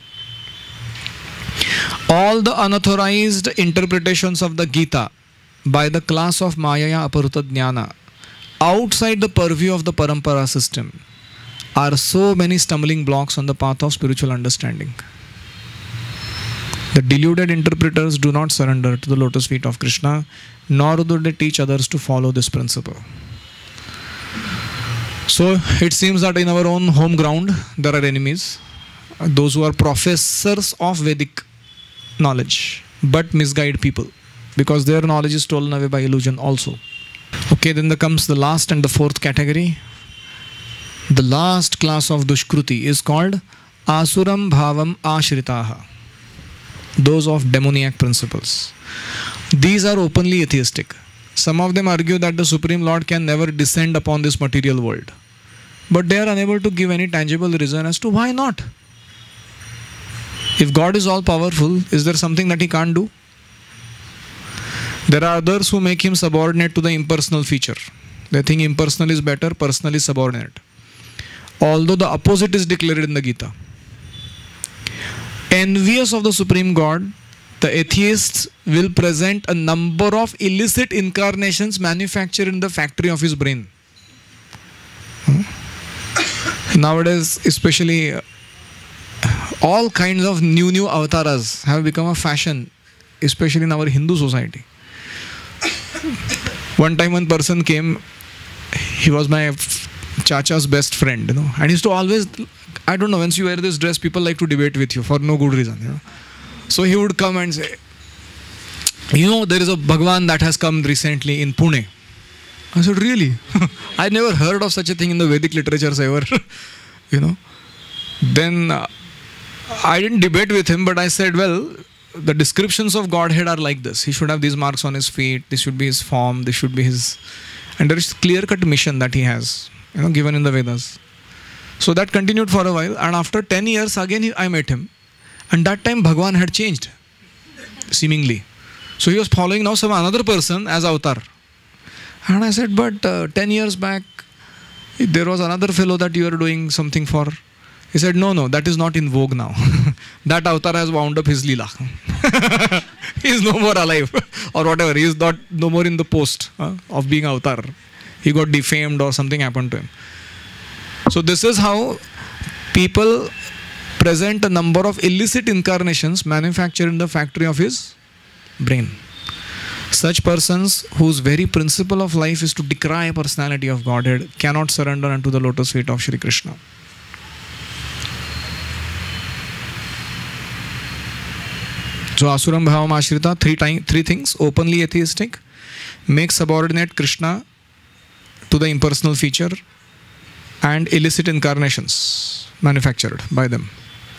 Speaker 1: All the unauthorized interpretations of the Gita by the class of Mayaya Aparuta Jnana outside the purview of the Parampara system are so many stumbling blocks on the path of spiritual understanding. The deluded interpreters do not surrender to the lotus feet of Krishna, nor do they teach others to follow this principle. So it seems that in our own home ground there are enemies, those who are professors of Vedic knowledge but misguide people because their knowledge is stolen away by illusion also. Okay, then there comes the last and the fourth category. The last class of Dushkruti is called Asuram Bhavam Ashritaha, those of demoniac principles. These are openly atheistic. Some of them argue that the Supreme Lord can never descend upon this material world. But they are unable to give any tangible reason as to why not. If God is all powerful, is there something that he can't do? There are others who make him subordinate to the impersonal feature. They think impersonal is better, personal is subordinate. Although the opposite is declared in the Gita. Envious of the Supreme God, the atheists will present a number of illicit incarnations manufactured in the factory of his brain. Nowadays, especially, all kinds of new avatars have become a fashion, especially in our Hindu society. One time one person came, he was my chacha's best friend, and he used to always, I don't know, once you wear this dress, people like to debate with you for no good reason, So he would come and say, there is a Bhagwan that has come recently in Pune. I said, really? I never heard of such a thing in the Vedic literatures ever, Then I didn't debate with him, but I said, well, the descriptions of Godhead are like this. He should have these marks on his feet. This should be his form. This should be his... And there is clear-cut mission that he has, given in the Vedas. So that continued for a while. And after 10 years, again, I met him. And that time, Bhagwan had changed, seemingly. So he was following now another person as avatar. And I said, but 10 years back, there was another fellow that you were doing something for. He said, no, that is not in vogue now. That avatar has wound up his lila. He is no more alive or whatever. He is no more in the post of being avatar. He got defamed or something happened to him. So this is how people present a number of illicit incarnations manufactured in the factory of his brain. Such persons whose very principle of life is to decry personality of Godhead cannot surrender unto the lotus feet of Shri Krishna. So Asuram Bhavam Ashrita, three things: openly atheistic, make subordinate Krishna to the impersonal feature, and illicit incarnations manufactured by them.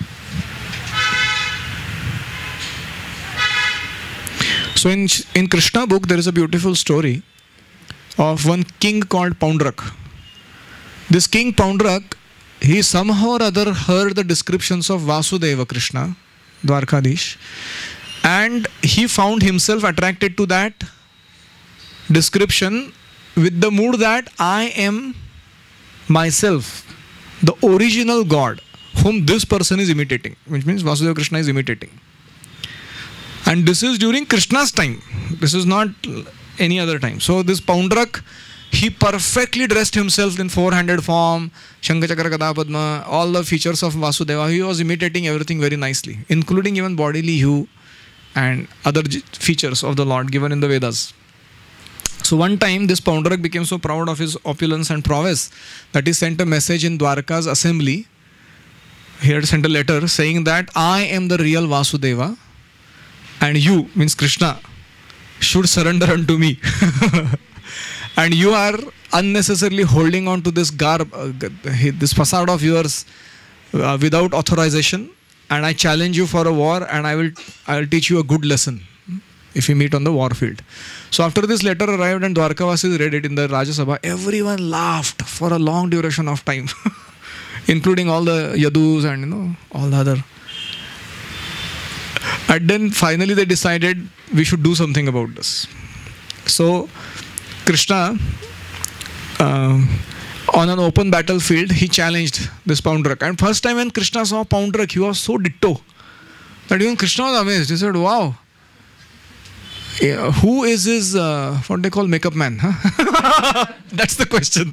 Speaker 1: So in Krishna book there is a beautiful story of one king called Poundrak. This king Poundrak, he somehow or other heard the descriptions of Vasudeva Krishna, Dwarkadish, and he found himself attracted to that description with the mood that I am myself, the original God whom this person is imitating, which means Vasudeva Krishna is imitating. And this is during Krishna's time. This is not any other time. So this Poundrak, he perfectly dressed himself in four-handed form, Shankha Chakra Gada Padma, all the features of Vasudeva. He was imitating everything very nicely, including even bodily hue and other features of the Lord given in the Vedas. So one time this Poundrak became so proud of his opulence and prowess that he sent a message in Dwarka's assembly. He had sent a letter saying that I am the real Vasudeva and you, means Krishna, should surrender unto me. And you are unnecessarily holding on to this garb, this facade of yours without authorization. and I challenge you for a war, and I will teach you a good lesson if we meet on the war field. So after this letter arrived and Dwarkavasis read it in the Rajya Sabha, everyone laughed for a long duration of time, including all the Yadus and all the other. And then finally they decided we should do something about this. So Krishna, on an open battlefield, he challenged this Poundrak. And first time when Krishna saw Poundrak, he was so ditto that even Krishna was amazed. He said, wow, who is his, what they call makeup man? Huh? That's the question.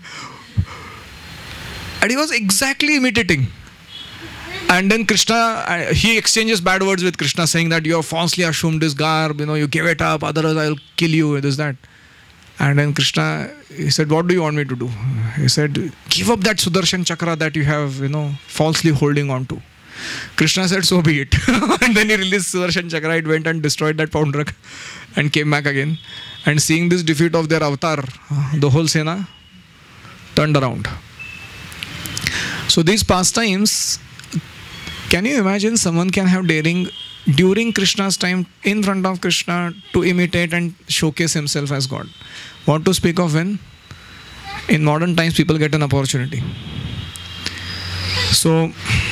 Speaker 1: And he was exactly imitating. And then Krishna, he exchanges bad words with Krishna, saying that you have falsely assumed this garb, you give it up, otherwise I'll kill you, this, that. And then Krishna, he said, what do you want me to do? He said, give up that Sudarshan Chakra that you have, falsely holding on to. Krishna said, so be it. And then he released Sudarshan Chakra, it went and destroyed that Poundrak and came back again. And seeing this defeat of their avatar, the whole Sena turned around. So these pastimes, can you imagine someone can have daring during Krishna's time in front of Krishna to imitate and showcase himself as God? What to speak of when in modern times people get an opportunity. So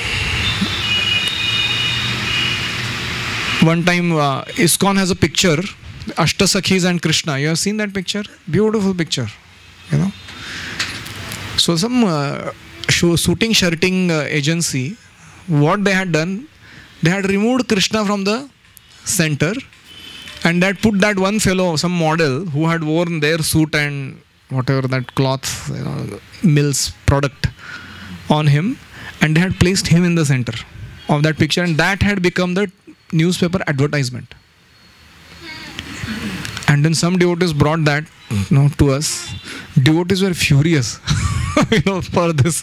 Speaker 1: one time ISKCON has a picture, Ashtasakhis and Krishna. You have seen that picture? Beautiful picture. So some shooting shirting agency, what they had done, they had removed Krishna from the center and that put that one fellow, some model who had worn their suit and whatever that cloth, Mills product on him, and they had placed him in the center of that picture, and that had become the newspaper advertisement. And then some devotees brought that to us. Devotees were furious for this.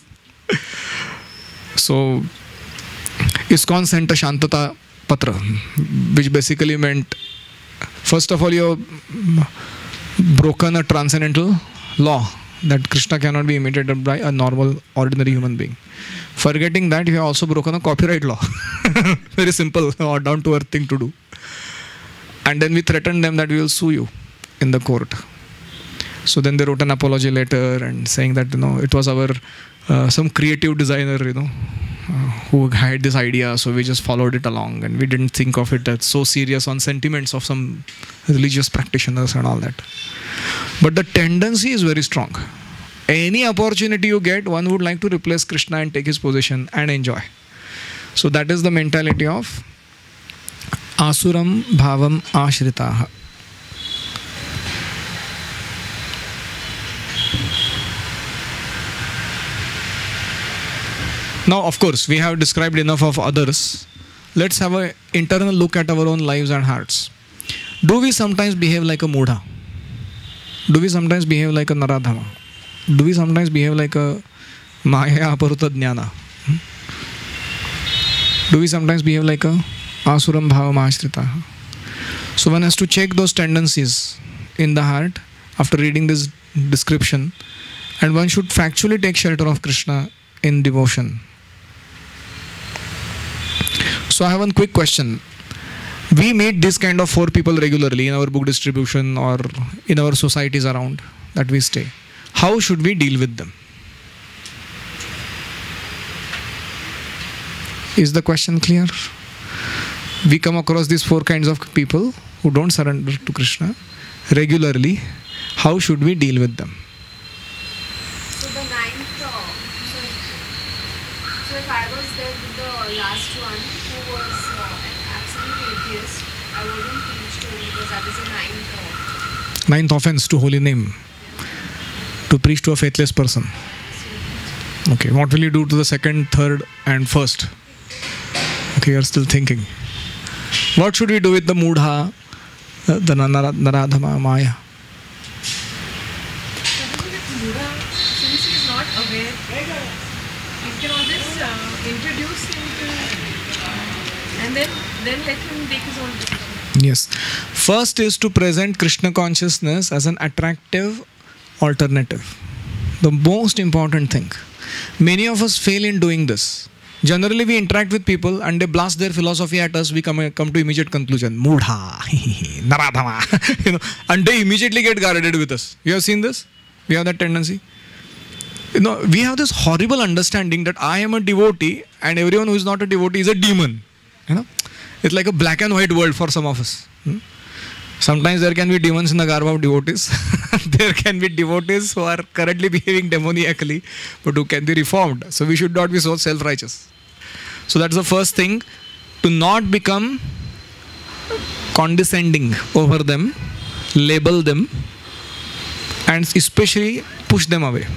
Speaker 1: So ISKCON sent a Shantata Patra, which basically meant, first of all, you have broken a transcendental law that Krishna cannot be imitated by a normal, ordinary human being. Forgetting that, you have also broken a copyright law. Very simple or down-to-earth thing to do. And then we threatened them that we will sue you in the court. So then they wrote an apology letter and saying that it was our some creative designer who had this idea, so we just followed it along and we didn't think of it as so serious on sentiments of some religious practitioners and all that. But the tendency is very strong. Any opportunity you get, one would like to replace Krishna and take his position and enjoy. So that is the mentality of Asuram Bhavam Ashritaha. Now, of course, we have described enough of others. Let's have an internal look at our own lives and hearts. Do we sometimes behave like a Mudha? Do we sometimes behave like a Naradhama? Do we sometimes behave like a Maya Aparuta Jnana? Do we sometimes behave like a Asuram Bhavam Ashrita? So one has to check those tendencies in the heart after reading this description, and one should factually take shelter of Krishna in devotion. So I have one quick question. We meet this kind of 4 people regularly in our book distribution or in our societies around that we stay. How should we deal with them? Is the question clear? We come across these 4 kinds of people who don't surrender to Krishna regularly. How should we deal with them?
Speaker 4: So the ninth, so if I was there with the last one who was an absolute atheist, I wouldn't preach to him because that is the
Speaker 1: ninth offense to holy name. To preach to a faithless person. Okay, what will you do to the second, third and first? Okay, you are still thinking. What should we do with the Mudha, the Naradhama, Maya?
Speaker 5: Since he is not aware, you can always introduce him to, and then let him take his own decision.
Speaker 1: Yes. First is to present Krishna consciousness as an attractive alternative. The most important thing. Many of us fail in doing this. Generally, we interact with people and they blast their philosophy at us. We come to immediate conclusion. Mudha, Naradhama, and they immediately get guarded with us. You have seen this? We have that tendency. We have this horrible understanding that I am a devotee and everyone who is not a devotee is a demon. It's like a black and white world for some of us. Sometimes there can be demons in the garb of devotees. There can be devotees who are currently behaving demoniacally, but who can be reformed. So we should not be so self-righteous. So that's the first thing, to not become condescending over them, label them, and especially push them away.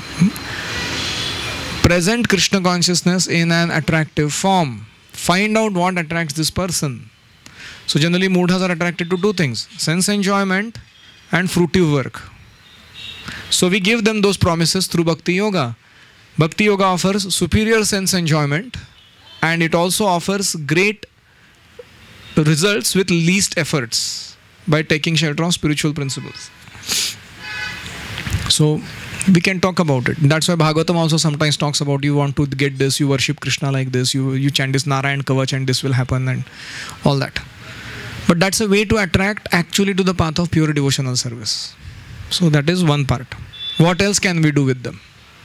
Speaker 1: Present Krishna consciousness in an attractive form. Find out what attracts this person. So generally mudhas are attracted to two things: sense enjoyment and fruitive work. So we give them those promises through Bhakti Yoga. Bhakti Yoga offers superior sense enjoyment, and it also offers great results with least efforts by taking shelter of spiritual principles. So we can talk about it. That's why Bhagavatam also sometimes talks about, you want to get this, you worship Krishna like this, you chant this Narayan Kavach and this will happen and all that. But that's a way to attract actually to the path of pure devotional service. So that is one part. What else can we do with them?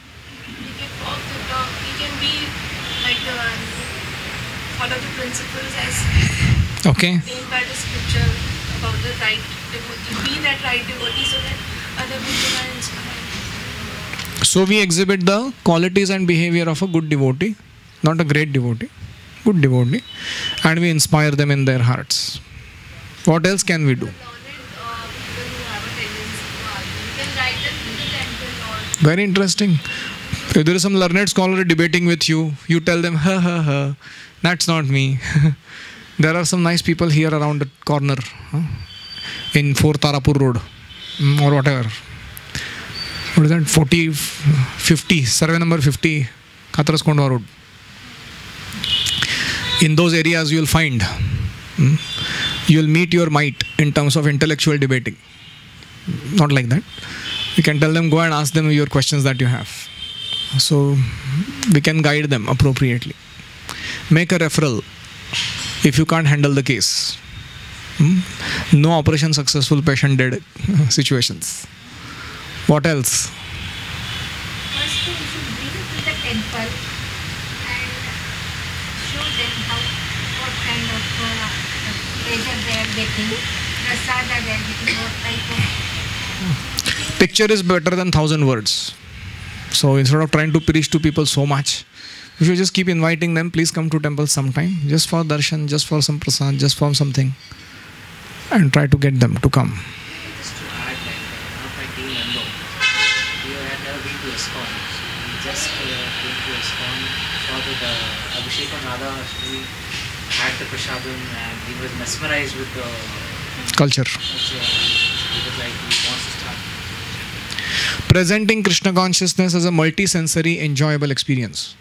Speaker 4: We can be like follow the principles as
Speaker 1: Okay.
Speaker 4: named by the scripture about the right devotee. Be that right devotee so that other people are inspired.
Speaker 1: So we exhibit the qualities and behavior of a good devotee, not a great devotee, good devotee, and we inspire them in their hearts. What else can we do?
Speaker 4: Learned people who have a tendency to argue, you can guide them to the temple or
Speaker 1: Very interesting. If there is some learned scholar debating with you, you tell them, ha ha ha, that's not me. There are some nice people here around the corner, in 4 Tarapur Road, or whatever. What is that? 50, survey number 50, Khatraskondwa Road. In those areas you will find, you will meet your might in terms of intellectual debating. Not like that. You can tell them, go and ask them your questions that you have. So we can guide them appropriately. Make a referral if you can't handle the case. No operation successful, patient dead situations. What else?
Speaker 6: First thing, you should bring to the temple and show them what kind of pleasure they are getting, prasada they are getting, what type of.
Speaker 1: Picture is better than 1,000 words. So instead of trying to preach to people so much, you should just keep inviting them, please come to temple sometime, just for darshan, just for some prasad, just for something, and try to get them to come.
Speaker 3: Just to add, like, one of my team member, he had never been to ISKCON. So he just came to ISKCON for the Abhishek on Radha Ashmi, had the prasadam, and he was mesmerized with the
Speaker 1: Culture.
Speaker 3: culture. He was like, he wants to start.
Speaker 1: Presenting Krishna consciousness as a multi-sensory, enjoyable experience.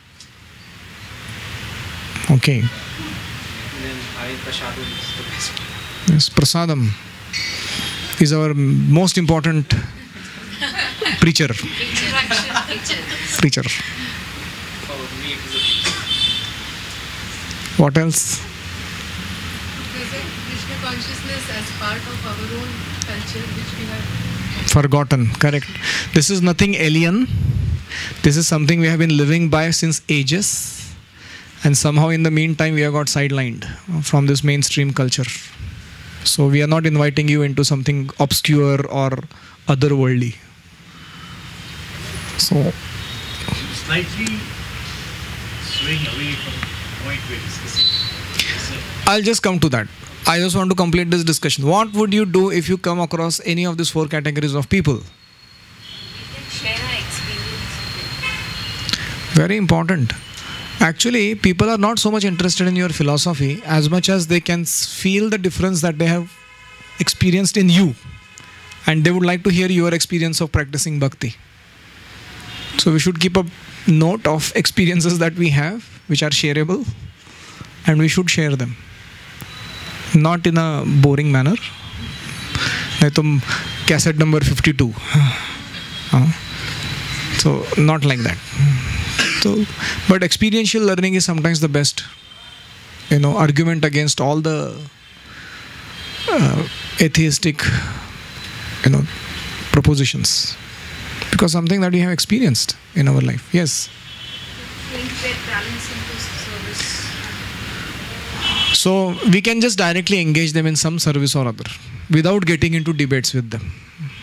Speaker 1: Okay.
Speaker 3: And then having prasadam is the best.
Speaker 1: Yes, prasadam is our most important preacher. Preacher.
Speaker 3: For me, it is a
Speaker 1: What else?
Speaker 5: Present Krishna consciousness as part of our own culture, which we have.
Speaker 1: Forgotten. Correct. This is nothing alien. This is something we have been living by since ages. And somehow in the meantime we have got sidelined from this mainstream culture. So we are not inviting you into something obscure or otherworldly. So
Speaker 7: Slightly swaying away from the point we're discussing.
Speaker 1: I'll just come to that. I just want to complete this discussion. What would you do if you come across any of these 4 categories of people?
Speaker 4: we can share our experience.
Speaker 1: Very important. Actually, people are not so much interested in your philosophy as much as they can feel the difference that they have experienced in you. And they would like to hear your experience of practicing bhakti. So we should keep a note of experiences that we have, which are shareable, and we should share them. Not in a boring manner. नहीं तो cassette number 52. So not like that. So, but experiential learning is sometimes the best, argument against all the atheistic, propositions, because something that we have experienced in our life. Yes.
Speaker 4: Link their talents into service.
Speaker 1: So we can just directly engage them in some service or other without getting into debates with them.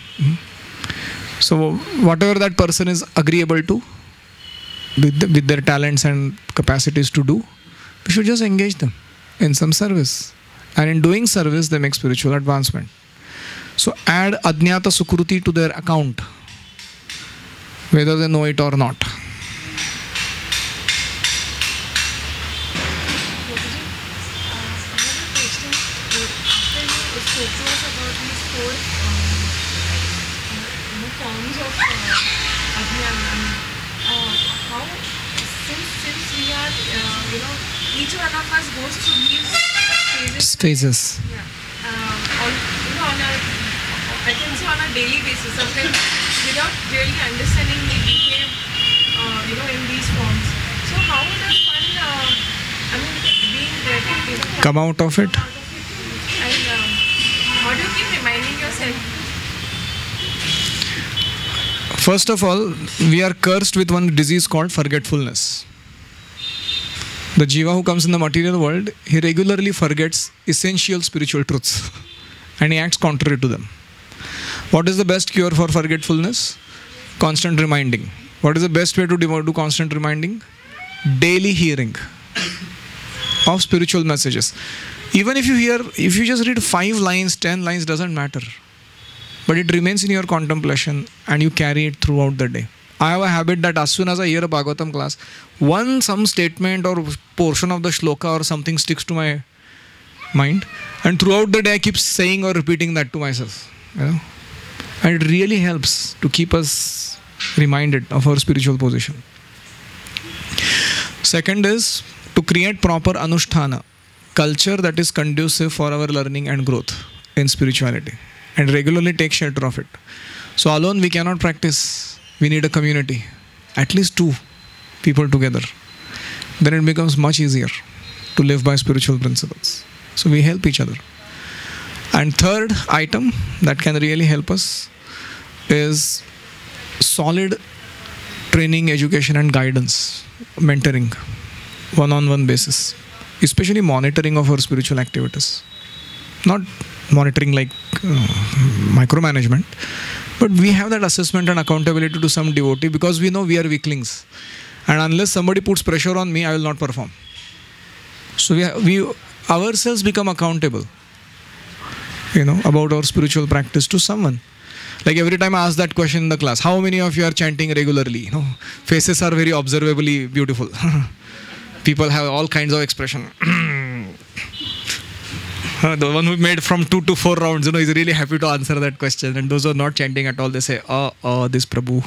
Speaker 1: So whatever that person is agreeable to with their talents and capacities to do, we should just engage them in some service. And in doing service, they make spiritual advancement. So add Ajnata Sukruti to their account, whether they know it or not.
Speaker 5: Forms of Ajnana. How, since we are, each one of us goes through these
Speaker 1: Phases.
Speaker 5: Yeah. I can say on a daily basis, sometimes without really understanding we behave, in these forms. So how does one, being there,
Speaker 1: Come out of it.
Speaker 5: and how do you keep reminding yourself?
Speaker 1: First of all, we are cursed with one disease called forgetfulness. The jiva who comes in the material world, he regularly forgets essential spiritual truths and he acts contrary to them. What is the best cure for forgetfulness? Constant reminding. What is the best way to do constant reminding? Daily hearing of spiritual messages. Even if you just read 5 lines, 10 lines, doesn't matter. But it remains in your contemplation and you carry it throughout the day. I have a habit that as soon as I hear a Bhagavatam class, some statement or portion of the shloka or something sticks to my mind, and throughout the day I keep saying or repeating that to myself. And it really helps to keep us reminded of our spiritual position. Second is to create proper anusthana, culture that is conducive for our learning and growth in spirituality, and regularly take shelter of it. So alone we cannot practice. We need a community, at least 2 people together. Then it becomes much easier to live by spiritual principles. So we help each other. And third item that can really help us is solid training, education and guidance, mentoring, one-on-one basis, especially monitoring of our spiritual activities. Not monitoring like micromanagement, but we have that assessment and accountability to some devotee because we know we are weaklings. And unless somebody puts pressure on me, I will not perform. So we ourselves become accountable, about our spiritual practice to someone. Like every time I ask that question in the class, how many of you are chanting regularly? Faces are very observably beautiful. People have all kinds of expression. The one who made from 2 to 4 rounds, is really happy to answer that question. And those who are not chanting at all, they say, this Prabhu.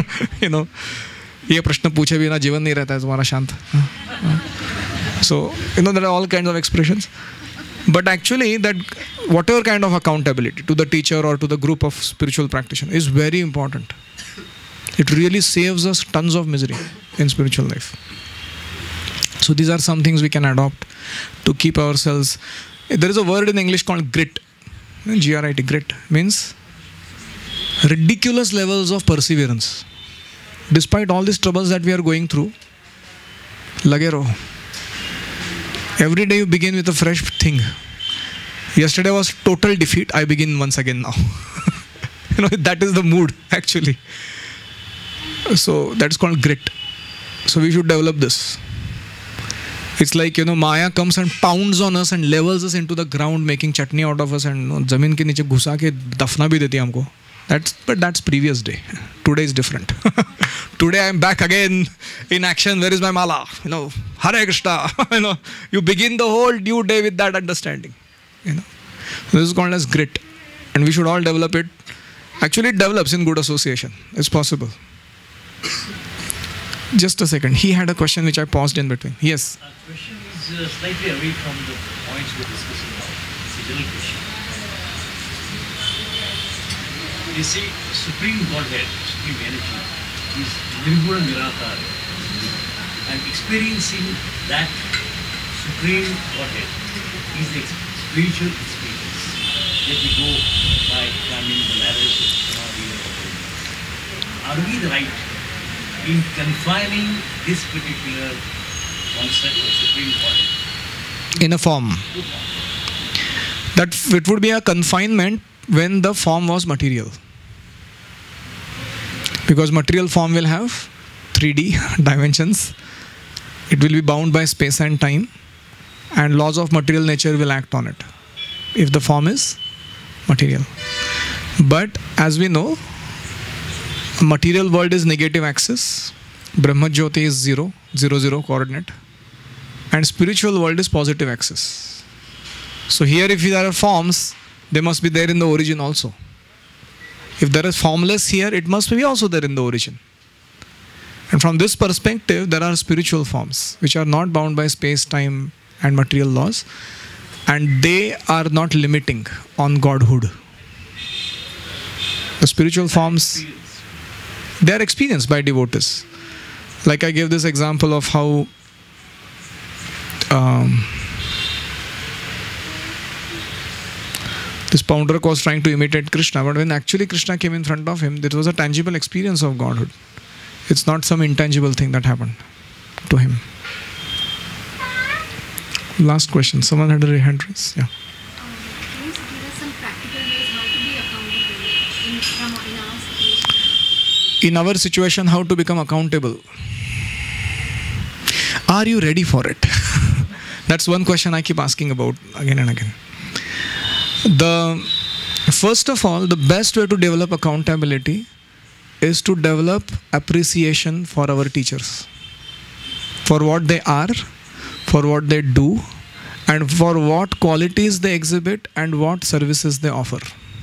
Speaker 1: ये प्रश्न पूछे बिना जीवन नहीं रहता है तुम्हारा शांत. So, there are all kinds of expressions. But actually, that whatever kind of accountability to the teacher or to the group of spiritual practitioners is very important. It really saves us tons of misery in spiritual life. So these are some things we can adopt to keep ourselves. There is a word in English called grit. G-R-I-T, grit means ridiculous levels of perseverance. Despite all these troubles that we are going through, lage raho. Every day you begin with a fresh thing. Yesterday was total defeat. I begin once again now. That is the mood actually. So that's called grit. So we should develop this. It's like, Maya comes and pounds on us and levels us into the ground, making chutney out of us and zameen ke niche ghusa ke dafna bhi deti humko. But that's previous day. Today is different. Today I am back again in action. Where is my mala? Hare Krishna. You begin the whole new day with that understanding. This is called as grit. And we should all develop it. Actually, it develops in good association. It's possible. Just a second. He had a question which I paused in between. Yes.
Speaker 7: Our question is slightly away from the points we're discussing now. It's a general question. You see, Supreme Godhead, Supreme Energy, is Nirguna Nirakara. experiencing that supreme Godhead is the spiritual experience that we go by climbing the ladders of Samadhi or whatever. Are we the right in confining this particular concept of supreme Godhead
Speaker 1: In a form. That it would be a confinement when the form was material. Because material form will have 3D dimensions. It will be bound by space and time, and laws of material nature will act on it if the form is material. But as we know, material world is negative axis, Brahma Jyoti is 0, 0, 0 coordinate, and spiritual world is positive axis. So here if there are forms, they must be there in the origin also. If there is formless here, it must be also there in the origin. And from this perspective, there are spiritual forms which are not bound by space, time and material laws, and they are not limiting on Godhood. The spiritual forms, they are experienced by devotees. Like I gave this example of how this Pounderak was trying to imitate Krishna, but when actually Krishna came in front of him, there was a tangible experience of Godhood. It's not some intangible thing that happened to him. Last question. Someone had a hand raised. Yeah.
Speaker 4: Please give us some practical ways how to be accountable in our situation.
Speaker 1: In our situation, how to become accountable? Are you ready for it? That's one question I keep asking about again and again. First of all, the best way to develop accountability is to develop appreciation for our teachers, for what they are, for what they do, and for what qualities they exhibit and what services they offer.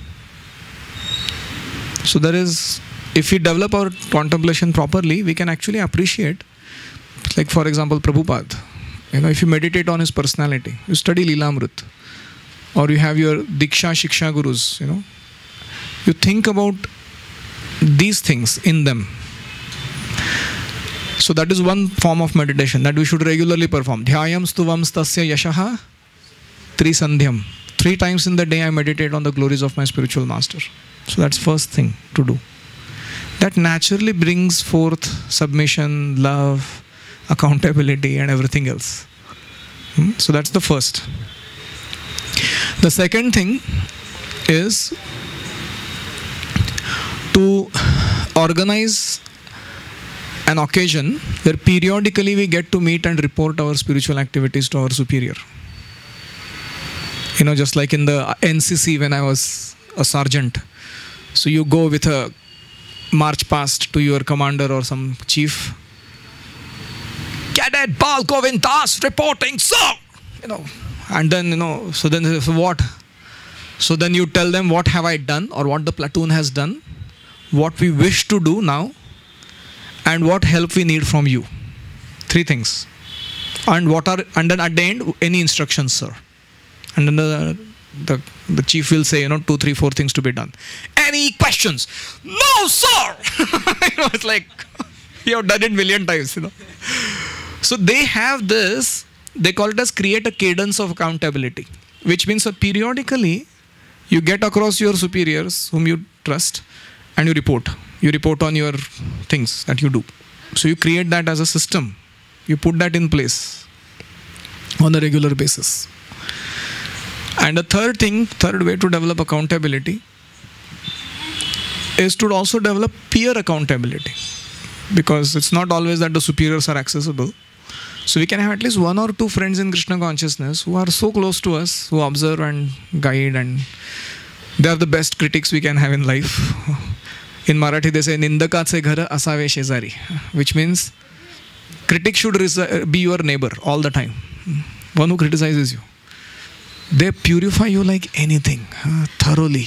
Speaker 1: So there is, if we develop our contemplation properly, we can actually appreciate, like for example Prabhupada. If you meditate on his personality, you study Leelamrit, or you have your Diksha Shiksha Gurus, you think about these things in them. So that is one form of meditation that we should regularly perform. Dhyayam stuvam stasya yashaha trisandhyam. 3 times in the day I meditate on the glories of my spiritual master. So that's first thing to do. That naturally brings forth submission, love, accountability and everything else. So that's the first. The second thing is to organize an occasion where periodically we get to meet and report our spiritual activities to our superior. Just like in the NCC when I was a sergeant. So you go with a march past to your commander or some chief. Cadet Bal Govind Das reporting, sir! And then, so what? So then you tell them what have I done or what the platoon has done, what we wish to do now, and what help we need from you. 3 things. And then at the end, any instructions, sir. And then the chief will say, 2, 3, 4 things to be done. Any questions? No, sir! It's like, you have done it 1,000,000 times, So they have this, they call it as create a cadence of accountability, which means that periodically you get across your superiors whom you trust and you report. You report on your things that you do. So you create that as a system. You put that in place on a regular basis. And the third way to develop accountability is to also develop peer accountability. Because it's not always that the superiors are accessible. So we can have at least 1 or 2 friends in Krishna consciousness who are so close to us, who observe and guide, and they are the best critics we can have in life. In Marathi they say, Nindakache ghar asave shezari, which means critic should be your neighbor all the time. One who criticizes you. They purify you like anything, thoroughly.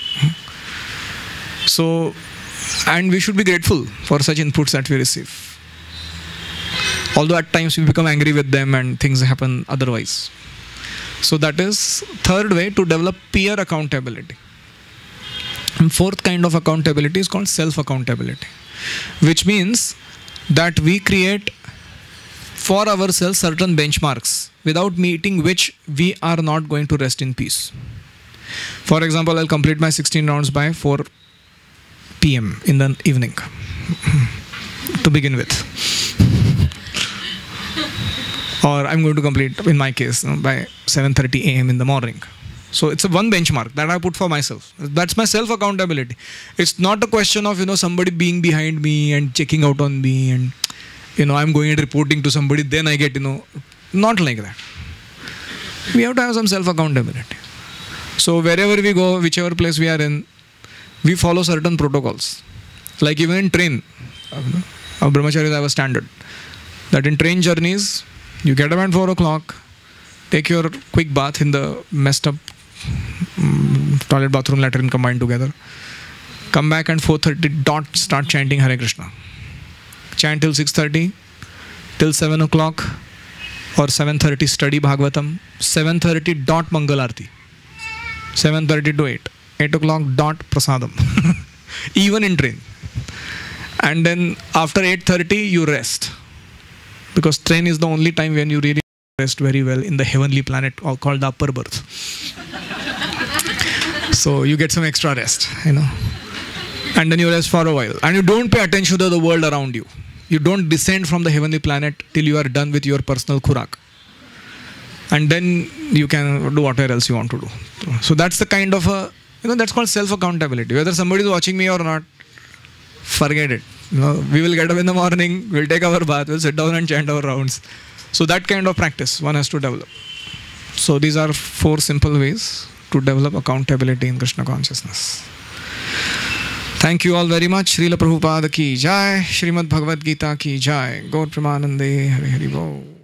Speaker 1: So, and we should be grateful for such inputs that we receive. Although at times we become angry with them and things happen otherwise. So that is third way to develop peer accountability. And fourth kind of accountability is called self-accountability, which means that we create for ourselves certain benchmarks without meeting which we are not going to rest in peace. For example, I'll complete my 16 rounds by 4 p.m. in the evening to begin with. Or I'm going to complete, in my case, by 7:30 a.m. in the morning. So it's a one benchmark that I put for myself. That's my self accountability. It's not a question of, somebody being behind me and checking out on me and, I'm going and reporting to somebody, then I get, not like that. We have to have some self accountability. So wherever we go, whichever place we are in, we follow certain protocols. Like even in train, our brahmacharis have a standard that in train journeys, you get up at 4 o'clock, take your quick bath in the messed up toilet, bathroom, latrine combined together, come back and 4:30 dot start chanting Hare Krishna. Chant till 6:30, till 7 o'clock or 7:30 study Bhagavatam, 7:30 dot Mangal Aarti, 7:30 to 8 o'clock dot Prasadam, even in train. And then after 8:30 you rest, because train is the only time when you really rest very well in the heavenly planet called the upper berth. So you get some extra rest, and then you rest for a while, and you don't pay attention to the world around you. You don't descend from the heavenly planet till you are done with your personal khurak, and then you can do whatever else you want to do. So that's the kind of that's called self accountability. Whether somebody is watching me or not, forget it. We will get up in the morning, we'll take our bath, we'll sit down and chant our rounds. So that kind of practice one has to develop. So these are 4 simple ways to develop accountability in Krishna consciousness. Thank you all very much. Srila Prabhupada ki jai, Srimad Bhagavad Gita ki jai, Gaur Premanande, Hari Hari Bo.